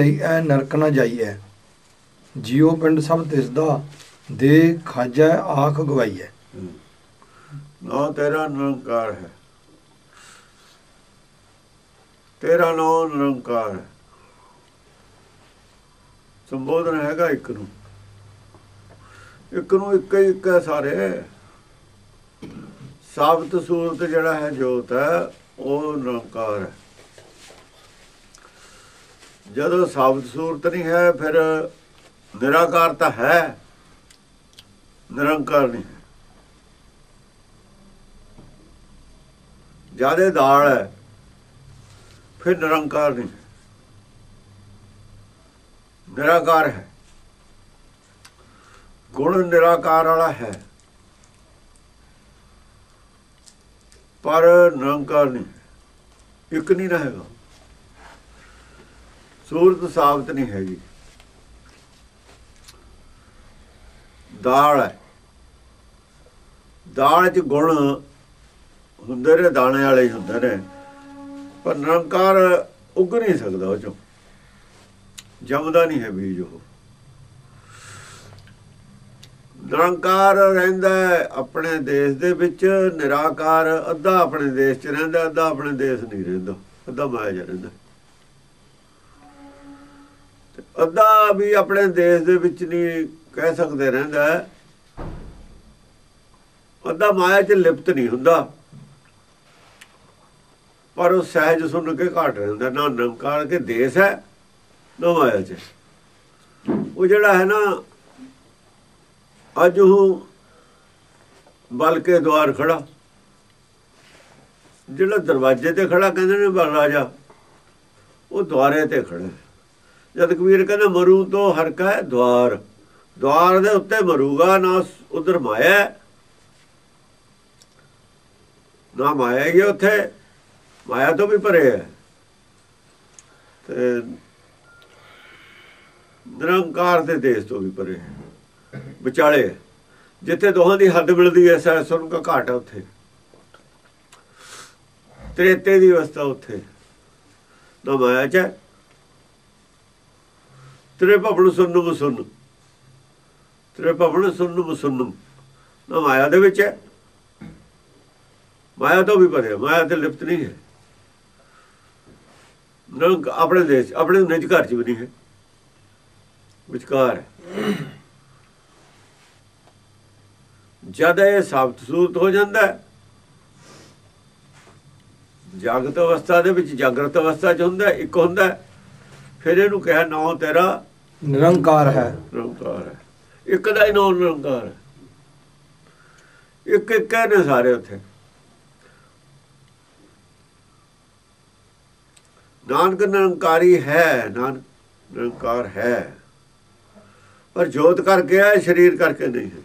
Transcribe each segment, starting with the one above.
ਐ ਨਰਕ ਨਾ ਜਾਈਐ। ਜਿਉ ਪਿੰਡ ਸਭ ਤਿਸਦਾ, ਦੇ ਖਾਜੈ ਆਖ ਗਵਾਈਐ। ਨਾ ਤੇਰਾ ਨਿਰੰਕਾਰ ਹੈ, ਤੇਰਾ ਨਾਮ ਨਿਰੰਕਾਰ ਹੈ। ਸੰਬੋਧਨ ਹੈਗਾ ਇੱਕ ਨੂੰ, ਇੱਕ ਨੂੰ ਇੱਕ ਹੀ ਇੱਕ ਹੈ ਸਾਰੇ। ਸਾਬਤ ਸੂਰਤ ਜਿਹੜਾ ਹੈ ਜੋਤ ਹੈ ਉਹ ਨਿਰੰਕਾਰ ਹੈ। ਜਦੋਂ ਸਾਬਤ ਸੂਰਤ ਨਹੀਂ ਹੈ ਫਿਰ ਨਿਰਾਕਾਰ ਤਾਂ ਹੈ, ਨਿਰੰਕਾਰ ਨਹੀਂ ਹੈ। ਜਿਆਦੇ ਦਾਲ ਹੈ ਫਿਰ ਨਿਰੰਕਾਰ ਨਹੀਂ, ਨਿਰਾਕਾਰ ਹੈ। ਗੁਣ ਨਿਰਾਕਾਰ ਵਾਲਾ ਹੈ ਪਰ ਨਿਰੰਕਾਰ ਨਹੀਂ, ਇੱਕ ਨਹੀਂ ਰਹੇਗਾ। ਸੂਰਤ ਸਾਬਤ ਨਹੀਂ ਹੈਗੀ, ਦਾਲ ਹੈ। ਦਾਲ 'ਚ ਗੁਣ ਹੁੰਦੇ ਨੇ, ਦਾਣੇ ਵਾਲੇ ਹੀ ਹੁੰਦੇ ਨੇ, ਪਰ ਨਿਰੰਕਾਰ ਉੱਗ ਨਹੀਂ ਸਕਦਾ, ਉਹ 'ਚੋਂ ਜੰਮਦਾ ਨਹੀਂ ਹੈ ਬੀਜ। ਉਹ ਨਿਰੰਕਾਰ ਰਹਿੰਦਾ ਆਪਣੇ ਦੇਸ਼ ਦੇ ਵਿੱਚ, ਨਿਰਾਕਾਰ ਅੱਧਾ ਆਪਣੇ ਦੇਸ਼ 'ਚ ਰਹਿੰਦਾ, ਅੱਧਾ ਆਪਣੇ ਦੇਸ਼ ਨਹੀਂ ਰਹਿੰਦਾ, ਅੱਧਾ ਮਾਇਆ 'ਚ ਰਹਿੰਦਾ। ਅੱਧਾ ਵੀ ਆਪਣੇ ਦੇਸ਼ ਦੇ ਵਿੱਚ ਨਹੀਂ ਕਹਿ ਸਕਦੇ ਰਹਿੰਦਾ, ਅੱਧਾ ਮਾਇਆ 'ਚ ਲਿਪਤ ਨਹੀਂ ਹੁੰਦਾ, ਪਰ ਉਹ ਸਹਿਜ ਸੁਣ ਕੇ ਘਾਟ ਰਹਿੰਦਾ। ਨਾ ਨਿਰੰਕਾਰ ਕੇ ਦੇਸ਼ ਹੈ ਨਾ ਮਾਇਆ 'ਚ। ਉਹ ਜਿਹੜਾ ਹੈ ਨਾ, ਅੱਜ ਉਹ ਬਲ ਕੇ ਦੁਆਰ ਖੜਾ, ਜਿਹੜਾ ਦਰਵਾਜ਼ੇ ਤੇ ਖੜਾ ਕਹਿੰਦੇ ਨੇ ਬਲ ਰਾਜਾ, ਉਹ ਦੁਆਰੇ ਤੇ ਖੜਾ। ਜਦ ਕਬੀਰ ਕਹਿੰਦਾ ਮਰੂ ਤੋਂ ਹਰਕਾ ਹੈ ਦੁਆਰ, ਦੁਆਰ ਦੇ ਉੱਤੇ ਮਰੂਗਾ। ਨਾ ਉਧਰ ਮਾਇਆ, ਨਾ ਮਾਇਆ ਹੀ ਉੱਥੇ, ਮਾਇਆ ਤੋਂ ਵੀ ਪਰੇ ਹੈ। ਤੇ ਨਿਰੰਕਾਰ ਦੇ ਦੇਸ਼ ਤੋਂ ਵੀ ਪਰੇ ਹੈ, ਵਿਚਾਲੇ ਜਿੱਥੇ ਦੋਹਾਂ ਦੀ ਹੱਦ ਮਿਲਦੀ ਹੈ। ਸਹਿ ਸੁਣ ਕਾ ਘਾਟ ਹੈ ਉੱਥੇ, ਤ੍ਰੇਤੇ ਦੀ ਅਵਸਥਾ ਉੱਥੇ। ਨਾ ਮਾਇਆ 'ਚ ਤੇਰੇ ਭਵਨ ਸੁਣਨ ਸੁਣ, ਤੇਰੇ ਭਵਨ ਸੁਣਨ ਸੁਣ, ਨਾ ਮਾਇਆ ਦੇ ਵਿੱਚ ਹੈ, ਮਾਇਆ ਤੋਂ ਵੀ ਪਰੇ, ਮਾਇਆ ਤੇ ਲਿਪਤ ਨਹੀਂ ਹੈ। ਆਪਣੇ ਦੇਸ਼, ਆਪਣੇ ਨਿਜ ਘਰ 'ਚ ਵੀ ਨਹੀਂ ਹੈ, ਵਿਚਕਾਰ ਹੈ। ਜਦ ਇਹ ਸਾਬਤ ਸੂਰਤ ਹੋ ਜਾਂਦਾ, ਜਾਗਤ ਅਵਸਥਾ ਦੇ ਵਿੱਚ, ਜਾਗਰਤ ਅਵਸਥਾ 'ਚ ਹੁੰਦਾ, ਇੱਕ ਹੁੰਦਾ, ਫਿਰ ਇਹਨੂੰ ਕਿਹਾ ਨਾਮ ਤੇਰਾ ਨਿਰੰਕਾਰ ਹੈ। ਨਿਰੰਕਾਰ ਹੈ, ਇੱਕ ਦਾ ਹੀ ਨਾਮ ਨਿਰੰਕਾਰ ਹੈ। ਇੱਕ ਇੱਕ ਨੇ ਸਾਰੇ ਉੱਥੇ। ਨਾਨਕ ਨਿਰੰਕਾਰੀ ਹੈ, ਨਾਨਕ ਨਿਰੰਕਾਰ ਹੈ, ਪਰ ਜੋਤ ਕਰਕੇ ਹੈ, ਸਰੀਰ ਕਰਕੇ ਨਹੀਂ ਹੈ।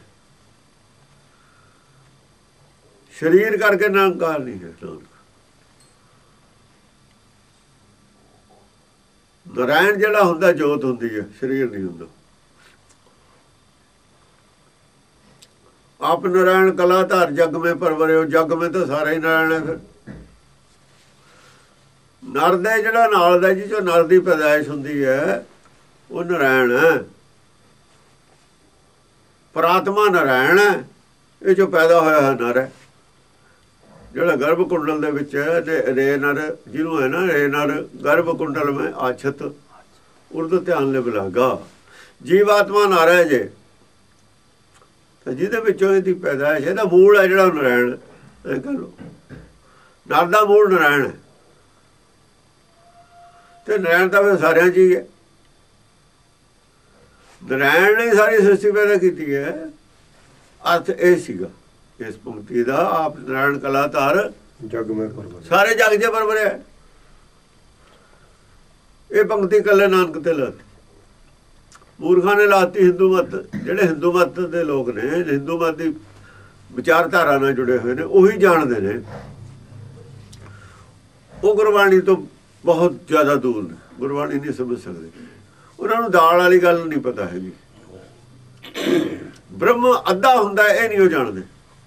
ਸਰੀਰ ਕਰਕੇ ਨਿਰੰਕਾਰ ਨਹੀਂ ਹੈ। ਨਾਰਾਇਣ ਜਿਹੜਾ ਹੁੰਦਾ ਜੋਤ ਹੁੰਦੀ ਹੈ, ਸਰੀਰ ਨਹੀਂ ਹੁੰਦਾ। ਆਪ ਨਾਰਾਇਣ ਕਲਾ ਧਾਰ ਜਗ में परवरियो, जग में तो सारा ही नारायण है। फिर ਨਰ ਦੇ ਜਿਹੜਾ ਨਾਲ ਦਾ ਜੀ, ਜੋ ਨਰ ਦੀ ਪੈਦਾਇਸ਼ ਹੁੰਦੀ ਹੈ ਉਹ ਨਾਰਾਇਣ ਹੈ, ਪਰਾਤਮਾ ਨਾਰਾਇਣ ਹੈ। ਇਹ ਜੋ ਪੈਦਾ ਹੋਇਆ ਹੈ ਨਰ ਹੈ, ਜਿਹੜਾ ਗਰਭ ਕੁੰਡਲ ਦੇ ਵਿੱਚ ਰੇ ਨਰ ਜਿਹਨੂੰ ਹੈ ਨਾ, ਰੇ ਨਰ ਗਰਭ ਕੁੰਡਲ ਮੈਂ ਆਛਤ ਉਰਦ ਧਿਆਨ ਲੈ ਬਲਾਗਾ। ਜੀਵਾਤਮਾ ਨਰ ਹੈ ਜੇ, ਤਾਂ ਜਿਹਦੇ ਵਿੱਚੋਂ ਇਹਦੀ ਪੈਦਾਇਸ਼, ਇਹਦਾ ਮੂਲ ਹੈ ਜਿਹੜਾ ਨਾਰਾਇਣ। ਇਹ ਕਹ ਲਓ ਨਰ ਦਾ ਮੂਲ ਨਾਰਾਇਣ ਹੈ, ਤੇ ਨਾਰਾਇਣ ਤਾਂ ਫਿਰ ਸਾਰਿਆਂ 'ਚ ਹੀ ਹੈ। ਨਾਰਾਇਣ ਨੇ ਸਾਰੀ ਸ੍ਰਿਸ਼ਟੀ ਪੈਦਾ ਕੀਤੀ ਹੈ। ਅਰਥ ਇਹ ਸੀਗਾ ਇਸ ਪੰਕਤੀ ਦਾ, ਆਪ ਨਾਰਾਇਣ ਕਲਾ ਧਾਰ ਜਗ ਮੈਂ ਪਰਵਰਿਆ, ਸਾਰੇ ਜਗ 'ਚ ਪਰਵਰਿਆ। ਇਹ ਪੰਕਤੀ ਇਕੱਲੇ ਨਾਨਕ ਤੇ ਲਾਤੀ, ਮੂਰਖਾਂ ਨੇ ਲਾਤੀ ਹਿੰਦੂ ਮਤ। ਜਿਹੜੇ ਹਿੰਦੂ ਮਤ ਦੇ ਲੋਕ ਨੇ, ਹਿੰਦੂ ਮਤ ਦੀ ਵਿਚਾਰਧਾਰਾ ਨਾਲ ਜੁੜੇ ਹੋਏ ਨੇ, ਉਹੀ ਜਾਣਦੇ ਨੇ। ਉਹ ਗੁਰਬਾਣੀ ਤੋਂ ਬਹੁਤ ਜ਼ਿਆਦਾ ਦੂਰ ਨੇ, ਗੁਰਬਾਣੀ ਨਹੀਂ ਸਮਝ ਸਕਦੇ। ਉਹਨਾਂ ਨੂੰ ਦਾਲ ਵਾਲੀ ਗੱਲ ਨਹੀਂ ਪਤਾ ਹੈਗੀ। ਬ੍ਰਹਮ ਅੱਧਾ ਹੁੰਦਾ ਇਹ ਨਹੀਂ ਉਹ ਜਾਣਦੇ।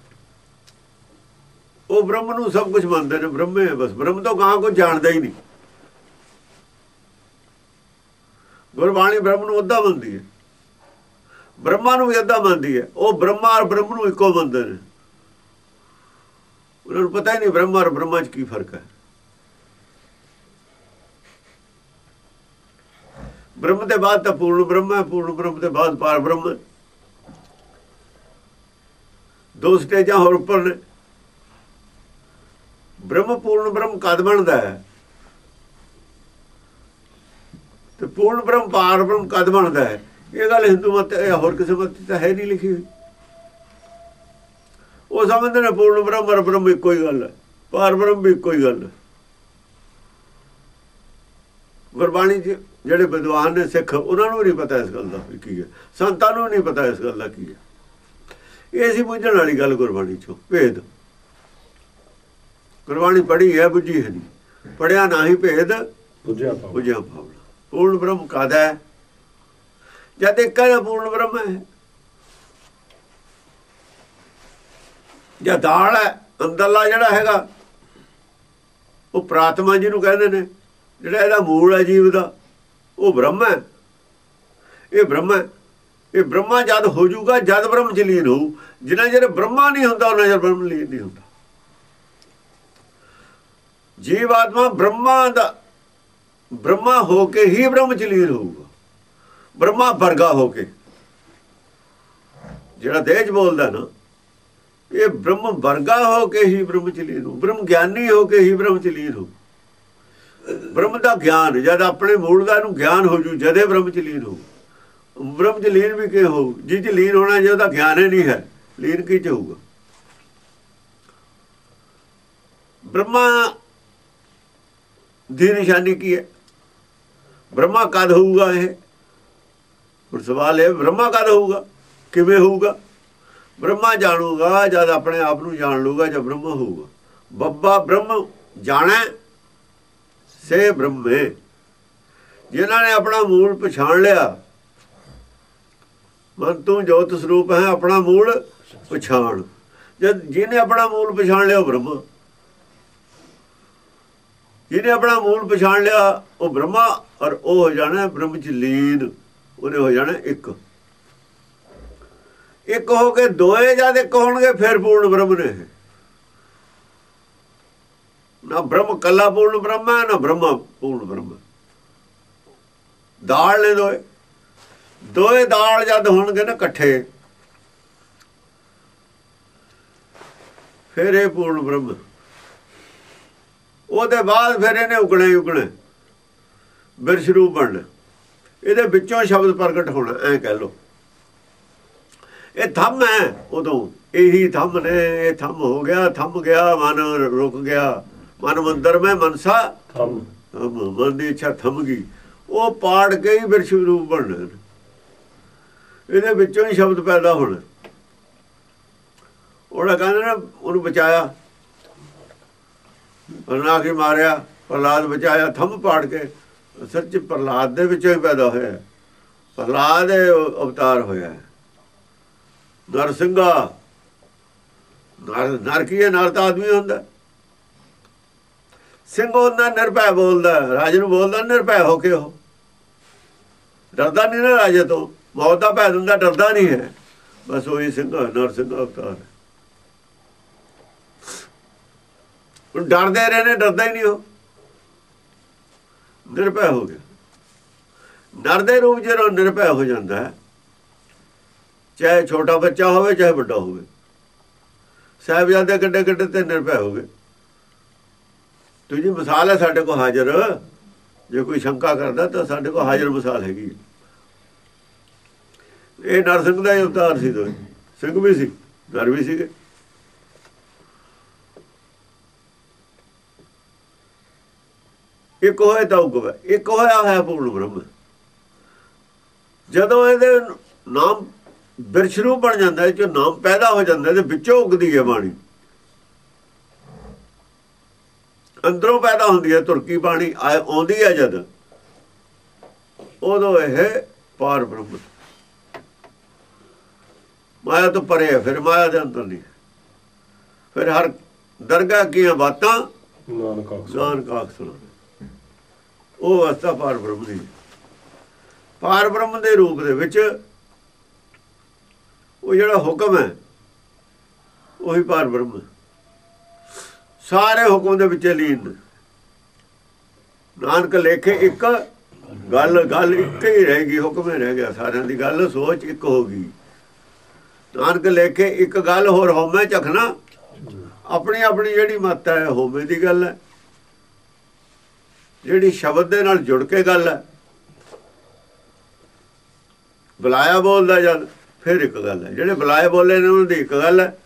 ਉਹ ਬ੍ਰਹਮ ਨੂੰ ਸਭ ਕੁਝ ਮੰਨਦੇ ਨੇ, ਬ੍ਰਹਮੇ ਹੈ ਬਸ, ਬ੍ਰਹਮ ਤੋਂ ਗਾਂ ਕੁਝ ਜਾਣਦਾ ਹੀ ਨਹੀਂ। ਗੁਰਬਾਣੀ ਬ੍ਰਹਮ ਨੂੰ ਅੱਧਾ ਮੰਨਦੀ ਹੈ, ਬ੍ਰਹਮਾ ਨੂੰ ਵੀ ਅੱਧਾ ਮੰਨਦੀ ਹੈ। ਉਹ ਬ੍ਰਹਮਾ ਔਰ ਬ੍ਰਹਮ ਨੂੰ ਇੱਕੋ ਮੰਨਦੇ ਨੇ। ਉਹਨਾਂ ਨੂੰ ਪਤਾ ਹੀ ਨਹੀਂ ਬ੍ਰਹਮਾ ਔਰ ਬ੍ਰਹਮਾ 'ਚ ਕੀ ਫਰਕ ਹੈ। ਬ੍ਰਹਮ ਦੇ ਬਾਅਦ ਤਾਂ ਪੂਰਨ ਬ੍ਰਹਮ ਹੈ, ਪੂਰਨ ਬ੍ਰਹਮ ਦੇ ਬਾਅਦ ਪਾਰ ਬ੍ਰਹਮ ਹੈ। ਦੋ ਸਟੇਜਾਂ ਹੋਰ ਉੱਪਰ ਨੇ। ਬ੍ਰਹਮ ਪੂਰਨ ਬ੍ਰਹਮ ਕਦ ਬਣਦਾ ਹੈ ਤੇ ਪੂਰਨ ਬ੍ਰਹਮ ਪਾਰ ਬ੍ਰਹਮ ਕਦ ਬਣਦਾ ਹੈ? ਇਹ ਗੱਲ ਹਿੰਦੂ ਮਤ ਹੋਰ ਕਿਸੇ ਮਤ ਤਾਂ ਹੈ ਨਹੀਂ ਲਿਖੀ ਹੋਈ। ਉਹ ਸਮਝਦੇ ਨੇ ਪੂਰਨ ਬ੍ਰਹਮ ਔਰ ਬ੍ਰਹਮ ਇੱਕੋ ਹੀ ਗੱਲ ਹੈ, ਪਾਰ ਬ੍ਰਹਮ ਵੀ ਇੱਕੋ ਹੀ ਗੱਲ ਹੈ। ਗੁਰਬਾਣੀ 'ਚ ਜਿਹੜੇ ਵਿਦਵਾਨ ਨੇ ਸਿੱਖ, ਉਹਨਾਂ ਨੂੰ ਨਹੀਂ ਪਤਾ ਇਸ ਗੱਲ ਦਾ ਕੀ ਹੈ, ਸੰਤਾਂ ਨੂੰ ਨਹੀਂ ਪਤਾ ਇਸ ਗੱਲ ਦਾ ਕੀ ਹੈ। ਇਹ ਸੀ ਬੁੱਝਣ ਵਾਲੀ ਗੱਲ ਗੁਰਬਾਣੀ 'ਚੋਂ। ਭੇਦ ਗੁਰਬਾਣੀ ਪੜ੍ਹੀ ਹੈ, ਬੁੱਝੀ ਹੈ ਨਹੀਂ। ਪੜ੍ਹਿਆ ਨਾ ਹੀ ਭੇਦ, ਬੁੱਝਿਆ ਪਾਵਣਾ। ਪੂਰਨ ਬ੍ਰਹਮ ਕਾਹਦਾ ਹੈ? ਜਦ ਇੱਕ ਹੈ ਪੂਰਨ ਬ੍ਰਹਮ ਹੈ। ਜਾਂ ਦਾਲ ਹੈ ਅੰਦਰਲਾ ਜਿਹੜਾ ਹੈਗਾ, ਉਹ ਪ੍ਰਾਤਮਾ ਜਿਹਨੂੰ ਕਹਿੰਦੇ ਨੇ, ਜਿਹੜਾ ਇਹਦਾ ਮੂਲ ਹੈ ਜੀਵ ਦਾ, ਉਹ ਬ੍ਰਹਮ ਹੈ। ਇਹ ਬ੍ਰਹਮ ਹੈ। ਇਹ ਬ੍ਰਹਮਾ ਜਦ ਹੋ ਜਾਊਗਾ, ਜਦ ਬ੍ਰਹਮ 'ਚ ਲੀਨ ਹੋਊ। ਜਿੰਨਾ ਚਿਰ ਬ੍ਰਹਮਾ ਨਹੀਂ ਹੁੰਦਾ ਉਹਨਾਂ ਚਿਰ ਬ੍ਰਹਮ ਲੀਨ ਨਹੀਂ ਹੁੰਦਾ। ਜੀਵ ਆਤਮਾ ਬ੍ਰਹਮਾ ਹੋ ਕੇ ਹੀ ਬ੍ਰਹਮ 'ਚ ਲੀਨ ਹੋਊਗਾ। ਬ੍ਰਹਮਾ ਵਰਗਾ ਹੋ ਕੇ, ਜਿਹੜਾ ਦੇਹ 'ਚ ਬੋਲਦਾ ਨਾ, ਇਹ ਬ੍ਰਹਮ ਵਰਗਾ ਹੋ ਕੇ ਹੀ ਬ੍ਰਹਮ 'ਚ ਲੀਨ ਹੋਊ। ਬ੍ਰਹਮ ਗਿਆਨੀ ਹੋ ਕੇ ਹੀ ਬ੍ਰਹਮ 'ਚ ਲੀਨ ਹੋਊ। ਬ੍ਰਹਮ ਦਾ ਗਿਆਨ ਜਦ ਆਪਣੇ ਮੂਲ ਦਾ ਨੂੰ ਗਿਆਨ ਹੋ ਜੂ, ਜਦੇ ਬ੍ਰਹਮ 'ਚ ਲੀਨ ਹੋਊ। ਬ੍ਰਹਮ 'ਚ ਲੀਨ ਵੀ ਕਿ ਹੋਊ? ਜਿਹ 'ਚ ਲੀਨ ਹੋਣਾ, ਜੇ ਉਹਦਾ ਗਿਆਨ ਹੀ ਨਹੀਂ ਹੈ, ਲੀਨ ਕੀ 'ਚ ਹੋਊਗਾ? ਬ੍ਰਹਮਾ ਦੀ ਨਿਸ਼ਾਨੀ ਕੀ ਹੈ? ਬ੍ਰਹਮਾ ਕਦ ਹੋਊਗਾ? ਇਹ ਹੁਣ ਸਵਾਲ ਹੈ, ਬ੍ਰਹਮਾ ਕਦ ਹੋਊਗਾ, ਕਿਵੇਂ ਹੋਊਗਾ? ਬ੍ਰਹਮਾ ਜਾਣੂਗਾ ਜਦ ਆਪਣੇ ਆਪ ਨੂੰ ਜਾਣ ਲੂਗਾ, ਜਦ ਬ੍ਰਹਮਾ ਹੋਊਗਾ। ਬੱਬਾ ਬ੍ਰਹਮ ਜਾਣੈ ਸੇ ਬ੍ਰਹਮੇ। ਜਿਨ੍ਹਾਂ ਨੇ ਆਪਣਾ ਮੂਲ ਪਛਾਣ ਲਿਆ, ਮਨ ਤੂੰ ਜੋਤ ਸਰੂਪ ਹੈ, ਆਪਣਾ ਮੂਲ ਪਛਾਣ। ਜਦ ਜਿਹਨੇ ਆਪਣਾ ਮੂਲ ਪਛਾਣ ਲਿਆ, ਉਹ ਬ੍ਰਹਮਾ। ਜਿਹਨੇ ਆਪਣਾ ਮੂਲ ਪਛਾਣ ਲਿਆ, ਉਹ ਬ੍ਰਹਮਾ। ਔਰ ਉਹ ਹੋ ਜਾਣਾ ਬ੍ਰਹਮ 'ਚ ਲੀਨ। ਉਹਨੇ ਹੋ ਜਾਣਾ ਇੱਕ। ਇੱਕ ਹੋ ਕੇ ਦੋਏ ਜਦ ਇੱਕ ਹੋਣਗੇ, ਫਿਰ ਪੂਰਨ ਬ੍ਰਹਮ ਨੇ। ਨਾ ਬ੍ਰਹਮ ਕੱਲਾ ਪੂਰਨ ਬ੍ਰਹਮ ਹੈ, ਨਾ ਬ੍ਰਹਮਾ ਪੂਰਨ ਬ੍ਰਹਮ। ਦਾਲ ਨੇ ਦੋਏ ਦਾਲ ਜਦ ਹੋਣਗੇ ਨਾ ਇਕੱਠੇ, ਫਿਰ ਇਹ ਪੂਰਨ ਬ੍ਰਹਮ। ਉਹਦੇ ਬਾਅਦ ਫਿਰ ਇਹਨੇ ਉਗਣੇ ਬਿਰਸ਼-ਰੂਪ ਬਣਨਾ। ਇਹਦੇ ਵਿੱਚੋਂ ਸ਼ਬਦ ਪ੍ਰਗਟ ਹੋਣਾ, ਐਂ ਕਹਿ ਲਓ। ਇਹ ਥੰਮ ਹੈ ਉਦੋਂ, ਇਹੀ ਥੰਮ ਨੇ। ਇਹ ਥੰਮ ਹੋ ਗਿਆ, ਥੰਮ ਗਿਆ, ਮਨ ਰੁਕ ਗਿਆ। ਮਨ ਮੰਦਰ ਮੈਂ ਮਨਸਾ ਥੰਮ, ਮਨ ਦੀ ਇੱਛਾ ਥੰਮ ਗਈ। ਉਹ ਪਾੜ ਕੇ ਹੀ ਬਿਰਸ਼ ਰੂਪ ਬਣਨਾ। ਇਹਦੇ ਵਿੱਚੋਂ ਹੀ ਸ਼ਬਦ ਪੈਦਾ ਹੋਣਾ। ਉਹਦਾ ਕਹਿੰਦੇ ਨਾ, ਉਹਨੂੰ ਬਚਾਇਆ, ਨਾ ਕਿ ਮਾਰਿਆ। ਪ੍ਰਹਲਾਦ ਬਚਾਇਆ ਥੰਮ ਪਾੜ ਕੇ। ਸੱਚ ਪ੍ਰਹਲਾਦ ਦੇ ਵਿੱਚੋਂ ਹੀ ਪੈਦਾ ਹੋਇਆ। ਪ੍ਰਹਲਾਦ ਦੇ ਅਵਤਾਰ ਹੋਇਆ। ਨਰਸਿੰਘਾ, ਨਰ ਕੀ ਹੈ? ਨਰ ਤਾਂ ਆਦਮੀ ਹੁੰਦਾ। ਸਿੰਘ ਹੁੰਦਾ ਨਿਰਭੈ ਬੋਲਦਾ, ਰਾਜੇ ਨੂੰ ਬੋਲਦਾ ਨਿਰਭੈ ਹੋ ਕੇ। ਉਹ ਡਰਦਾ ਨਹੀਂ ਨਾ ਰਾਜੇ ਤੋਂ, ਮੌਤ ਦਾ ਭੈ ਦਿੰਦਾ, ਡਰਦਾ ਨਹੀਂ ਹੈ। ਬਸ ਉਹੀ ਸਿੰਘ ਨਰਸਿੰਘ ਅਵਤਾਰ। ਹੁਣ ਡਰਦੇ ਰਹੇ ਨੇ, ਡਰਦਾ ਹੀ ਨਹੀਂ। ਉਹ ਨਿਰਭੈ ਹੋ ਗਿਆ। ਨਰ ਦੇ ਰੂਪ ਜਦੋਂ ਨਿਰਭੈ ਹੋ ਜਾਂਦਾ ਹੈ, ਚਾਹੇ ਛੋਟਾ ਬੱਚਾ ਹੋਵੇ ਚਾਹੇ ਵੱਡਾ ਹੋਵੇ। ਸਾਹਿਬਜ਼ਾਦੇ ਗੱਡੇ ਗੱਡੇ ਤੇ ਨਿਰਭੈ ਹੋ ਗਏ। ਦੂਜੀ ਮਿਸਾਲ ਹੈ ਸਾਡੇ ਕੋਲ ਹਾਜ਼ਰ। ਜੇ ਕੋਈ ਸ਼ੰਕਾ ਕਰਦਾ ਤਾਂ ਸਾਡੇ ਕੋਲ ਹਾਜ਼ਰ ਮਿਸਾਲ ਹੈਗੀ। ਇਹ ਨਰਸਿੰਘ ਦਾ ਹੀ ਅਵਤਾਰ ਸੀ। ਦੋਵੇਂ ਸਿੰਘ ਵੀ ਸੀ, ਨਰ ਵੀ ਸੀਗੇ। ਇੱਕ ਹੋਏ ਤਾਂ ਉਗਵੇ, ਇੱਕ ਹੋਇਆ ਹੈ ਪੂਰਨ ਬ੍ਰਹਮ। ਜਦੋਂ ਇਹਦੇ ਨਾਮ ਬਿਰਸ਼-ਰੂਪ ਬਣ ਜਾਂਦਾ, ਇਹ 'ਚੋਂ ਨਾਮ ਪੈਦਾ ਹੋ ਜਾਂਦਾ, ਤੇ ਵਿੱਚੋਂ ਉਗਦੀ ਹੈ ਬਾਣੀ। ਅੰਦਰੋਂ ਪੈਦਾ ਹੁੰਦੀ ਹੈ ਤੁਰਕੀ ਬਾਣੀ, ਆਉਂਦੀ ਹੈ ਜਦ, ਉਦੋਂ ਇਹ ਪਾਰ ਬ੍ਰਹਮ। ਮਾਇਆ ਤੋਂ ਪਰੇ ਹੈ, ਫਿਰ ਮਾਇਆ ਦੇ ਅੰਦਰ ਨਹੀਂ। ਫਿਰ ਹਰ ਦਰਗਾਹ ਕੀਆਂ ਬਾਤਾਂ ਨਾਨਕ ਆਖ ਸੁਣਾ। ਉਹ ਅਵਸਥਾ ਪਾਰ ਬ੍ਰਹਮ ਦੀ। ਪਾਰ ਬ੍ਰਹਮ ਦੇ ਰੂਪ ਦੇ ਵਿੱਚ ਉਹ ਜਿਹੜਾ ਹੁਕਮ ਹੈ ਉਹੀ ਪਾਰ ਬ੍ਰਹਮ ਹੈ। ਸਾਰੇ ਹੁਕਮ ਦੇ ਵਿੱਚ ਲੀਨ। ਨਾਨਕ ਲੇਖੇ ਇੱਕ ਗੱਲ ਇੱਕ ਹੀ ਰਹੇਗੀ, ਹੁਕਮ ਹੀ ਰਹਿ ਗਿਆ। ਸਾਰਿਆਂ ਦੀ ਗੱਲ ਸੋਚ ਇੱਕ ਹੋ ਗਈ। ਨਾਨਕ ਲੇਖੇ ਇੱਕ ਗੱਲ ਹੋਰ ਹੋਮੇ ਝਖਣਾ। ਆਪਣੀ ਆਪਣੀ ਜਿਹੜੀ ਮੱਤ ਹੈ ਹੋਮੇ ਦੀ ਗੱਲ ਹੈ, ਜਿਹੜੀ ਸ਼ਬਦ ਦੇ ਨਾਲ ਜੁੜ ਕੇ ਗੱਲ ਹੈ। ਬੁਲਾਇਆ ਬੋਲਦਾ ਜਦ ਫਿਰ ਇੱਕ ਗੱਲ ਹੈ, ਜਿਹੜੇ ਬੁਲਾਏ ਬੋਲੇ ਨੇ ਉਹਨਾਂ ਦੀ ਇੱਕ ਗੱਲ ਹੈ,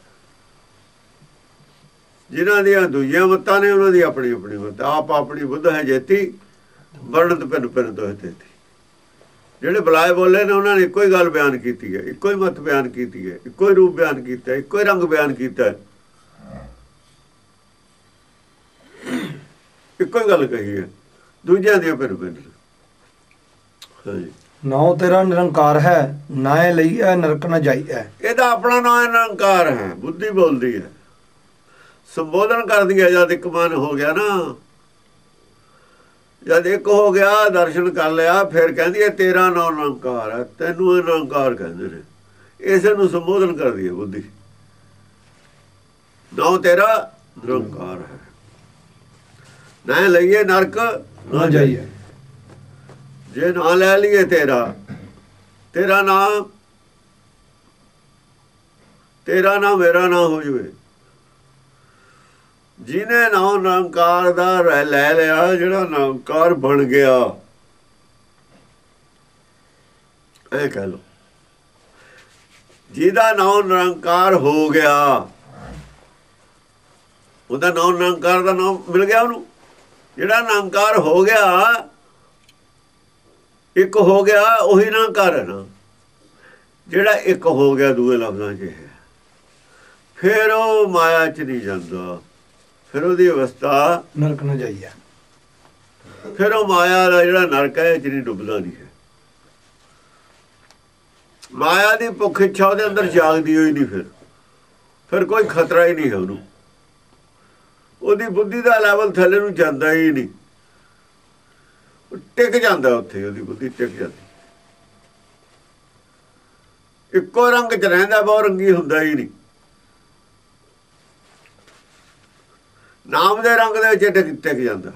ਜਿਨ੍ਹਾਂ ਦੀਆਂ ਦੂਜੀਆਂ ਮੱਤਾਂ ਨੇ ਉਹਨਾਂ ਦੀ ਆਪਣੀ ਆਪਣੀ ਮੱਤ। ਆਪ ਆਪਣੀ ਬੁੱਧ ਹੈ ਜੇਤੀ ਵਰਣਤ ਪਿੰਨ ਪਿੰਨ ਤੋਂ ਤੇਤੀ। ਜਿਹੜੇ ਬੁਲਾਏ ਬੋਲੇ ਨੇ ਉਹਨਾਂ ਨੇ ਇੱਕੋ ਹੀ ਗੱਲ ਬਿਆਨ ਕੀਤੀ ਹੈ, ਇੱਕੋ ਹੀ ਮੱਤ ਬਿਆਨ ਕੀਤੀ ਹੈ, ਇੱਕੋ ਹੀ ਰੂਪ ਬਿਆਨ ਕੀਤਾ, ਇੱਕੋ ਹੀ ਰੰਗ ਬਿਆਨ ਕੀਤਾ, ਇੱਕੋ ਹੀ ਗੱਲ ਕਹੀ ਹੈ, ਦੂਜਿਆਂ ਦੀਆਂ ਪਿੰਨ ਪਿੰਨ। ਹਾਂਜੀ। ਨਾਉ ਤੇਰਾ ਨਿਰੰਕਾਰ ਹੈ, ਨਾਏ ਲਈ ਹੈ ਨਰਕ ਨ ਜਾਈਐ। ਇਹਦਾ ਆਪਣਾ ਨਾਂ ਨਿਰੰਕਾਰ ਹੈ। ਬੁੱਧੀ ਬੋਲਦੀ ਹੈ, ਸੰਬੋਧਨ ਕਰਦੀ ਹੈ। ਜਦ ਇੱਕ ਮਨ ਹੋ ਗਿਆ ਨਾ, ਜਦ ਇੱਕ ਹੋ ਗਿਆ, ਦਰਸ਼ਨ ਕਰ ਲਿਆ, ਫਿਰ ਕਹਿੰਦੀ ਹੈ ਤੇਰਾ ਨਾਂ ਨਿਰੰਕਾਰ ਹੈ। ਤੈਨੂੰ ਇਹ ਨਿਰੰਕਾਰ ਕਹਿੰਦੇ ਨੇ, ਇਸੇ ਨੂੰ ਸੰਬੋਧਨ ਕਰਦੀ ਹੈ ਬੁੱਧੀ। ਨਾਉ ਤੇਰਾ ਨਿਰੰਕਾਰ ਹੈ, ਨਾ ਲਈਏ ਨਰਕ ਨਾ ਜਾਈਏ। ਜੇ ਨਾ ਲੈ ਲਈਏ ਤੇਰਾ ਨਾਮ ਮੇਰਾ ਨਾ ਹੋ ਜਾਵੇ। ਜਿਹਨੇ ਨਾਮ ਨਿਰੰਕਾਰ ਦਾ ਲੈ ਲਿਆ, ਜਿਹੜਾ ਨਿਰੰਕਾਰ ਬਣ ਗਿਆ, ਇਹ ਕਹਿ ਲੋ, ਜਿਹਦਾ ਨਾਮ ਨਿਰੰਕਾਰ ਹੋ ਗਿਆ, ਉਹਦਾ ਨਾਮ ਨਿਰੰਕਾਰ ਦਾ ਨਾਮ ਮਿਲ ਗਿਆ ਉਹਨੂੰ। ਜਿਹੜਾ ਨਿਰੰਕਾਰ ਹੋ ਗਿਆ, ਇੱਕ ਹੋ ਗਿਆ, ਉਹੀ ਨਿਰੰਕਾਰ ਹੈ ਨਾ। ਜਿਹੜਾ ਇੱਕ ਹੋ ਗਿਆ ਦੂਏ ਲਫ਼ਜ਼ਾਂ 'ਚ ਹੈ, ਫਿਰ ਉਹ ਮਾਇਆ 'ਚ ਨਹੀਂ ਜਾਂਦਾ, ਫਿਰ ਉਹਦੀ ਅਵਸਥਾ ਨਰਕ ਨ ਜਾਈਐ। ਫਿਰ ਉਹ ਮਾਇਆ ਦਾ ਜਿਹੜਾ ਨਰਕ ਹੈ, ਇਹ 'ਚ ਨਹੀਂ ਡੁੱਬਦਾ ਨਹੀਂ ਹੈ। ਮਾਇਆ ਦੀ ਭੁੱਖ ਇੱਛਾ ਉਹਦੇ ਅੰਦਰ ਜਾਗਦੀ ਹੋਈ ਨਹੀਂ। ਫਿਰ ਕੋਈ ਖਤਰਾ ਹੀ ਨਹੀਂ ਹੈ ਉਹਨੂੰ। ਉਹਦੀ ਬੁੱਧੀ ਦਾ ਲੈਵਲ ਥੱਲੇ ਨੂੰ ਜਾਂਦਾ ਹੀ ਨਹੀਂ, ਟਿਕ ਜਾਂਦਾ ਉੱਥੇ। ਉਹਦੀ ਬੁੱਧੀ ਟਿਕ ਜਾਂਦੀ, ਇੱਕੋ ਰੰਗ 'ਚ ਰਹਿੰਦਾ, ਬਹੁ ਰੰਗੀ ਹੁੰਦਾ ਹੀ ਨਹੀਂ। ਨਾਮ ਦੇ ਰੰਗ ਦੇ ਵਿੱਚ ਟਿਕ ਜਾਂਦਾ।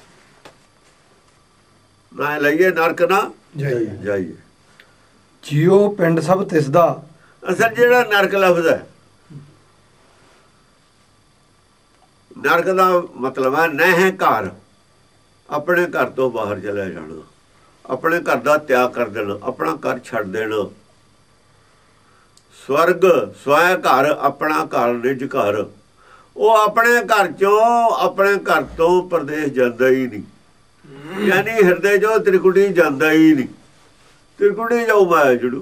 ਨਾ ਲਈਏ ਨਰਕ ਨਾ ਜਾਈਏ। ਜਿਉ ਪਿੰਡ ਸਭ ਤਿਸਦਾ। ਅਸਲ ਜਿਹੜਾ ਨਰਕ ਲਫ਼ਜ਼ ਹੈ, ਨਰਕ ਦਾ ਮਤਲਬ ਹੈ ਨਹਿ ਘਰ, ਆਪਣੇ ਘਰ ਤੋਂ ਬਾਹਰ ਚਲੇ ਜਾਣਾ, ਆਪਣੇ ਘਰ ਦਾ ਤਿਆਗ ਕਰ ਦੇਣਾ, ਆਪਣਾ ਘਰ ਛੱਡ ਦੇਣਾ। ਸਵਰਗ ਸਵੈ ਘਰ, ਆਪਣਾ ਘਰ ਨਿਜ ਘਰ। ਉਹ ਆਪਣੇ ਘਰ ਚੋਂ, ਆਪਣੇ ਘਰ ਤੋਂ ਪਰਦੇਸ ਜਾਂਦਾ ਹੀ ਨਹੀਂ। ਯਾਨੀ ਹਿਰਦੇ ਚੋਂ ਤ੍ਰਿਕੁਟੀ ਜਾਂਦਾ ਹੀ ਨਹੀਂ। ਤ੍ਰਿਕੁਟੀ ਜਾਊ ਮਾਇਆ ਜੜੂ।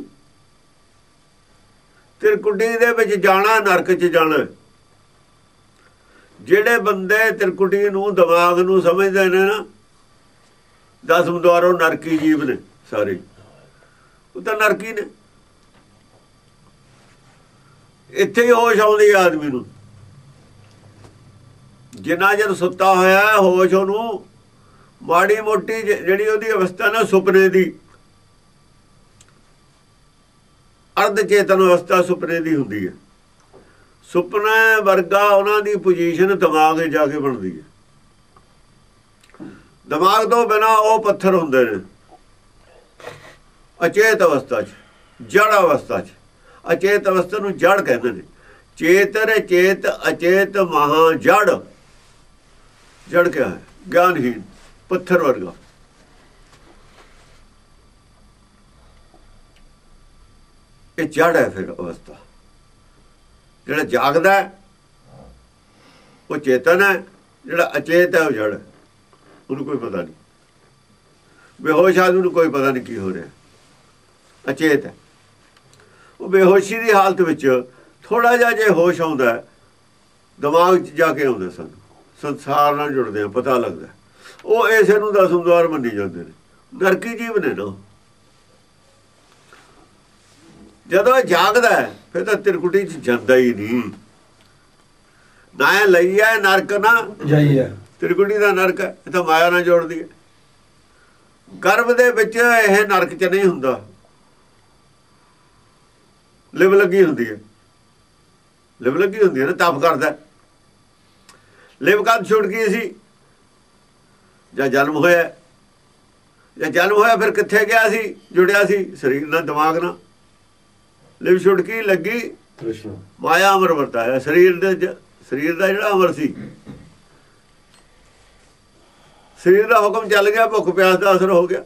ਤ੍ਰਿਕੁਟੀ ਦੇ ਵਿੱਚ ਜਾਣਾ, ਨਰਕ 'ਚ ਜਾਣਾ। ਜਿਹੜੇ ਬੰਦੇ ਤ੍ਰਿਕੁਟੀ ਨੂੰ, ਦਿਮਾਗ ਨੂੰ ਸਮਝਦੇ ਨੇ ਨਾ, 10 ਦੁਆਰੋਂ ਨਰਕੀ ਜੀਵ ਨੇ ਸਾਰੇ, ਉਹ ਤਾਂ ਨਰਕੀ ਨੇ। ਇੱਥੇ ਹੀ ਹੋਸ਼ ਆਉਂਦੀ ਆਦਮੀ ਨੂੰ। ਜਿੰਨਾ ਚਿਰ ਸੁੱਤਾ ਹੋਇਆ ਹੋਸ਼ ਉਹਨੂੰ, ਮਾੜੀ ਮੋਟੀ ਜਿਹੜੀ ਉਹਦੀ ਅਵਸਥਾ ਨਾ ਸੁਪਨੇ ਦੀ, ਅਰਧ ਚੇਤਨ ਅਵਸਥਾ ਸੁਪਨੇ ਦੀ ਹੁੰਦੀ ਹੈ। ਸੁਪਨੇ ਵਰਗਾ ਉਹਨਾਂ ਦੀ ਪੋਜੀਸ਼ਨ ਦਿਮਾਗ 'ਚ ਜਾ ਕੇ ਬਣਦੀ ਹੈ। ਦਿਮਾਗ ਤੋਂ ਬਿਨਾਂ ਉਹ ਪੱਥਰ ਹੁੰਦੇ ਨੇ ਅਚੇਤ ਅਵਸਥਾ 'ਚ, ਜੜ ਅਵਸਥਾ 'ਚ। ਅਚੇਤ ਅਵਸਥਾ ਨੂੰ ਜੜ ਕਹਿੰਦੇ ਨੇ। ਚੇਤਰ ਚੇਤ ਅਚੇਤ ਮਹਾ ਜੜ। ਜੜ ਕਿਆ ਹੈ? ਗਿਆਨਹੀਨ, ਪੱਥਰ ਵਰਗਾ। ਇਹ ਜੜ ਹੈ ਫਿਰ ਅਵਸਥਾ। ਜਿਹੜਾ ਜਾਗਦਾ ਉਹ ਚੇਤਨ ਹੈ, ਜਿਹੜਾ ਅਚੇਤ ਹੈ ਉਹ ਜੜ ਹੈ। ਉਹਨੂੰ ਕੋਈ ਪਤਾ ਨਹੀਂ। ਬੇਹੋਸ਼ ਆਦਮੀ ਨੂੰ ਕੋਈ ਪਤਾ ਨਹੀਂ ਕੀ ਹੋ ਰਿਹਾ, ਅਚੇਤ ਹੈ। ਉਹ ਬੇਹੋਸ਼ੀ ਦੀ ਹਾਲਤ ਵਿੱਚ ਥੋੜਾ ਜਿਹਾ ਜੇ ਹੋਸ਼ ਆਉਂਦਾ, ਦਿਮਾਗ 'ਚ ਜਾ ਕੇ ਆਉਂਦਾ, ਸਾਨੂੰ ਸੰਸਾਰ ਨਾਲ ਜੁੜਦੇ ਆ, ਪਤਾ ਲੱਗਦਾ। ਉਹ ਇਸੇ ਨੂੰ ਦਸਮ ਦੁਆਰ ਮੰਨੀ ਜਾਂਦੇ ਨੇ। ਨਰਕੀ ਜੀਵ ਨੇ ਨਾ। ਜਦੋਂ ਜਾਗਦਾ ਫਿਰ ਤਾਂ ਤਿਰਕੁਟੀ 'ਚ ਜਾਂਦਾ ਹੀ ਨਹੀਂ। ਨਾ ਲਈਏ ਨਰਕ ਨਾ ਜਾਈਏ। ਤਿਰਕੁਟੀ ਦਾ ਨਰਕ ਹੈ, ਇਹ ਤਾਂ ਮਾਇਆ ਨਾਲ ਜੋੜਦੀ ਹੈ। ਗਰਭ ਦੇ ਵਿੱਚ ਇਹ ਨਰਕ 'ਚ ਨਹੀਂ ਹੁੰਦਾ, ਲਿਵ ਲੱਗੀ ਹੁੰਦੀ ਹੈ। ਲਿਵ ਲੱਗੀ ਹੁੰਦੀ ਹੈ ਨਾ, ਤਪ ਕਰਦਾ। ਲਿਵ ਕਦ ਛੁੱਟ ਗਈ ਸੀ? ਜਾਂ ਜਨਮ ਹੋਇਆ। ਜਾਂ ਜਨਮ ਹੋਇਆ ਫਿਰ ਕਿੱਥੇ ਗਿਆ ਸੀ? ਜੁੜਿਆ ਸੀ ਸਰੀਰ ਨਾਲ, ਦਿਮਾਗ ਨਾਲ। ਲਿਵ ਛੁੱਟ ਕੇ ਲੱਗੀ ਮਾਇਆ ਅਮਰ ਵਰਤਾਇਆ ਸਰੀਰ ਦੇ। ਸਰੀਰ ਦਾ ਜਿਹੜਾ ਅਮਰ ਸੀ, ਸਰੀਰ ਦਾ ਹੁਕਮ ਚੱਲ ਗਿਆ, ਭੁੱਖ ਪਿਆਸ ਦਾ ਅਸਰ ਹੋ ਗਿਆ।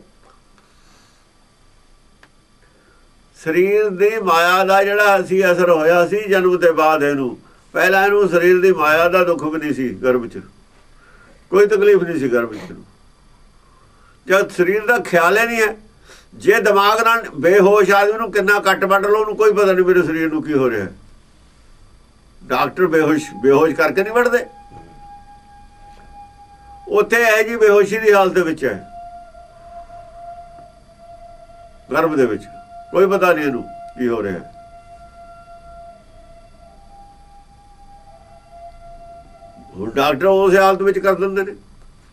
ਸਰੀਰ ਦੀ ਮਾਇਆ ਦਾ ਜਿਹੜਾ ਸੀ ਅਸਰ ਹੋਇਆ ਸੀ ਜਨਮ ਦੇ ਬਾਅਦ। ਇਹਨੂੰ ਪਹਿਲਾਂ ਇਹਨੂੰ ਸਰੀਰ ਦੀ ਮਾਇਆ ਦਾ ਦੁੱਖ ਵੀ ਨਹੀਂ ਸੀ, ਗਰਭ 'ਚ ਕੋਈ ਤਕਲੀਫ ਨਹੀਂ ਸੀ ਗਰਭ 'ਚ। ਜਦ ਸਰੀਰ ਦਾ ਖਿਆਲ ਹੀ ਨਹੀਂ ਹੈ, ਜੇ ਦਿਮਾਗ ਨਾਲ ਬੇਹੋਸ਼ ਆਦਮੀ ਨੂੰ ਕਿੰਨਾ ਕੱਟ ਵੱਢ ਲਓ, ਉਹਨੂੰ ਕੋਈ ਪਤਾ ਨਹੀਂ ਮੇਰੇ ਸਰੀਰ ਨੂੰ ਕੀ ਹੋ ਰਿਹਾ। ਡਾਕਟਰ ਬੇਹੋਸ਼ ਕਰਕੇ ਨਹੀਂ ਵੱਢਦੇ। ਉੱਥੇ ਇਹ ਜੀ ਬੇਹੋਸ਼ੀ ਦੀ ਹਾਲਤ ਵਿੱਚ ਹੈ ਗਰਭ ਦੇ ਵਿੱਚ, ਕੋਈ ਪਤਾ ਨਹੀਂ ਇਹਨੂੰ ਕੀ ਹੋ ਰਿਹਾ। ਹੁਣ ਡਾਕਟਰ ਉਸ ਹਾਲਤ ਵਿੱਚ ਕਰ ਦਿੰਦੇ ਨੇ,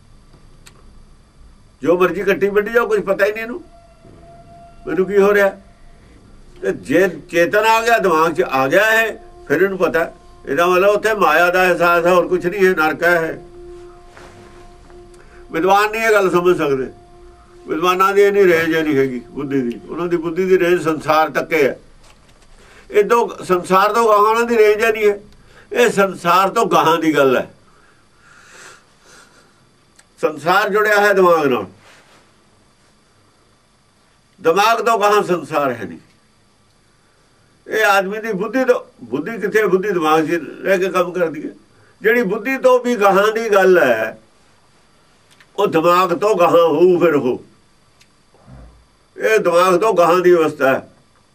ਜੋ ਮਰਜ਼ੀ ਕੱਟੀ ਵੱਢੀ ਜਾਓ, ਕੁਝ ਪਤਾ ਹੀ ਨਹੀਂ ਇਹਨੂੰ ਮੈਨੂੰ ਕੀ ਹੋ ਰਿਹਾ। ਤੇ ਜੇ ਚੇਤਨ ਆ ਗਿਆ, ਦਿਮਾਗ 'ਚ ਆ ਗਿਆ ਹੈ, ਫਿਰ ਇਹਨੂੰ ਪਤਾ। ਇਹਦਾ ਮਤਲਬ ਉੱਥੇ ਮਾਇਆ ਦਾ ਅਹਿਸਾਸ ਹੈ, ਹੋਰ ਕੁਝ ਨਹੀਂ ਹੈ, ਨਰਕ ਹੈ। ਵਿਦਵਾਨ ਨਹੀਂ ਇਹ ਗੱਲ ਸਮਝ ਸਕਦੇ। ਵਿਦਵਾਨਾਂ ਦੀ ਇੰਨੀ ਰੇਂਜ ਨਹੀਂ ਹੈਗੀ ਬੁੱਧੀ ਦੀ। ਉਹਨਾਂ ਦੀ ਬੁੱਧੀ ਦੀ ਰੇਂਜ ਸੰਸਾਰ ਤੱਕ ਹੈ। ਇਦੋਂ ਸੰਸਾਰ ਤੋਂ ਗਾਹਾਂ ਉਹਨਾਂ ਦੀ ਰੇਂਜ ਨਹੀਂ ਹੈ। ਇਹ ਸੰਸਾਰ ਤੋਂ ਗਾਹਾਂ ਦੀ ਗੱਲ ਹੈ। ਸੰਸਾਰ ਜੁੜਿਆ ਹੈ ਦਿਮਾਗ ਨਾਲ, ਦਿਮਾਗ ਤੋਂ ਗਾਹਾਂ ਸੰਸਾਰ ਹੈ ਨਹੀਂ। ਇਹ ਆਦਮੀ ਦੀ ਬੁੱਧੀ ਤੋਂ, ਬੁੱਧੀ ਕਿੱਥੇ? ਬੁੱਧੀ ਦਿਮਾਗ 'ਚ ਰਹਿ ਕੇ ਕੰਮ ਕਰਦੀ ਹੈ। ਜਿਹੜੀ ਬੁੱਧੀ ਤੋਂ ਵੀ ਗਾਹਾਂ ਦੀ ਗੱਲ ਹੈ, ਉਹ ਦਿਮਾਗ ਤੋਂ ਗਾਹਾਂ ਹੋਊ। ਫਿਰ ਉਹ ਇਹ ਦਿਮਾਗ ਤੋਂ ਗਾਹਾਂ ਦੀ ਅਵਸਥਾ ਹੈ।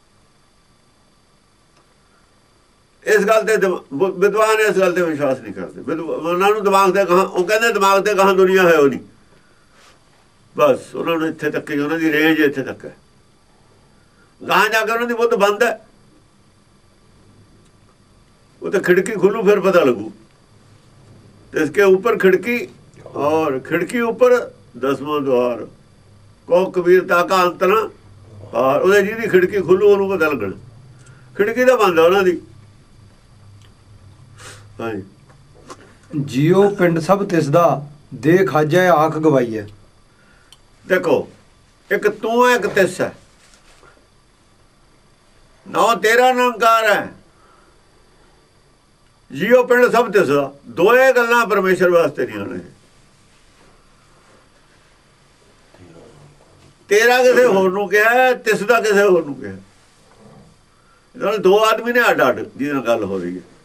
ਇਸ ਗੱਲ ਤੇ ਵਿਦਵਾਨ ਇਸ ਗੱਲ ਤੇ ਵਿਸ਼ਵਾਸ ਨਹੀਂ ਕਰਦੇ। ਉਹਨਾਂ ਨੂੰ ਦਿਮਾਗ ਤੇ ਗਾਹਾਂ, ਉਹ ਕਹਿੰਦੇ ਦਿਮਾਗ ਤੇ ਗਾਹਾਂ ਦੁਨੀਆ ਹੈ ਉਹ ਨਹੀਂ। ਬਸ ਉਹਨਾਂ ਨੂੰ ਇੱਥੇ ਤੱਕ ਹੀ, ਉਹਨਾਂ ਦੀ ਰੇਂਜ ਇੱਥੇ ਤੱਕ ਹੈ। ਗਾਹਾਂ ਜਾ ਕੇ ਉਹਨਾਂ ਦੀ ਬੁੱਧ ਬੰਦ ਹੈ। वो तो खिड़की खुलू फिर पता लगू। तो इसके ऊपर खिड़की और खिड़की ऊपर 10वां द्वार को कबीरता का अंतना और ਉਹਦੇ ਜਿਹਦੀ खिड़की खुलू ਉਹਨੂੰ ਪਤਾ ਲੱਗਣਾ। खिड़की ਤਾਂ ਬੰਦ ਆ ਉਹਨਾਂ ਦੀ। ਹਾਂਜੀ ਜਿਉ ਪਿੰਡ ਸਭ ਤਿਸ ਦਾ ਦੇ ਖਾਜੈ ਆਖ ਗਵਾਈ ਹੈ। देखो एक तू है एक तिस है, नौ तेरा निरंकार है। जियो पिंड सब तिस दा, दोए गल्लां परमेश्वर वास्ते नहीं होने। तेरा किसी होर नूं कहा है, तिस दा किसी होर नूं कहा। इन्होंने दो आदमी ने अड अड जिहदे नाल गल हो रही है।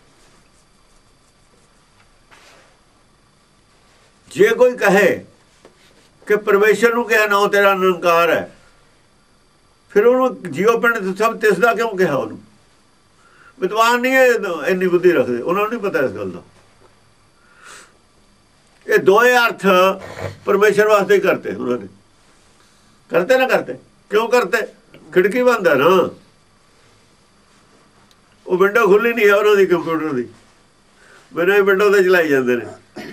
जे कोई कहे कि परमेश्वर नूं कहा नौ तेरा निरंकार है, फिर उन्होंने जियो पिंड सब तिस दा क्यों कहा? उन्होंने विद्वान नहीं है, इन्नी बुद्धि रखते, उन्होंने नहीं पता इस गल का। ये दोए अर्थ परमेश्वर वास्ते ही करते उन्होंने। करते ना करते क्यों करते? खिड़की बंद है ना, वो विंडो खुली नहीं है उन्होंने कंप्यूटर की, बिना विंडो से चलाई जाते हैं।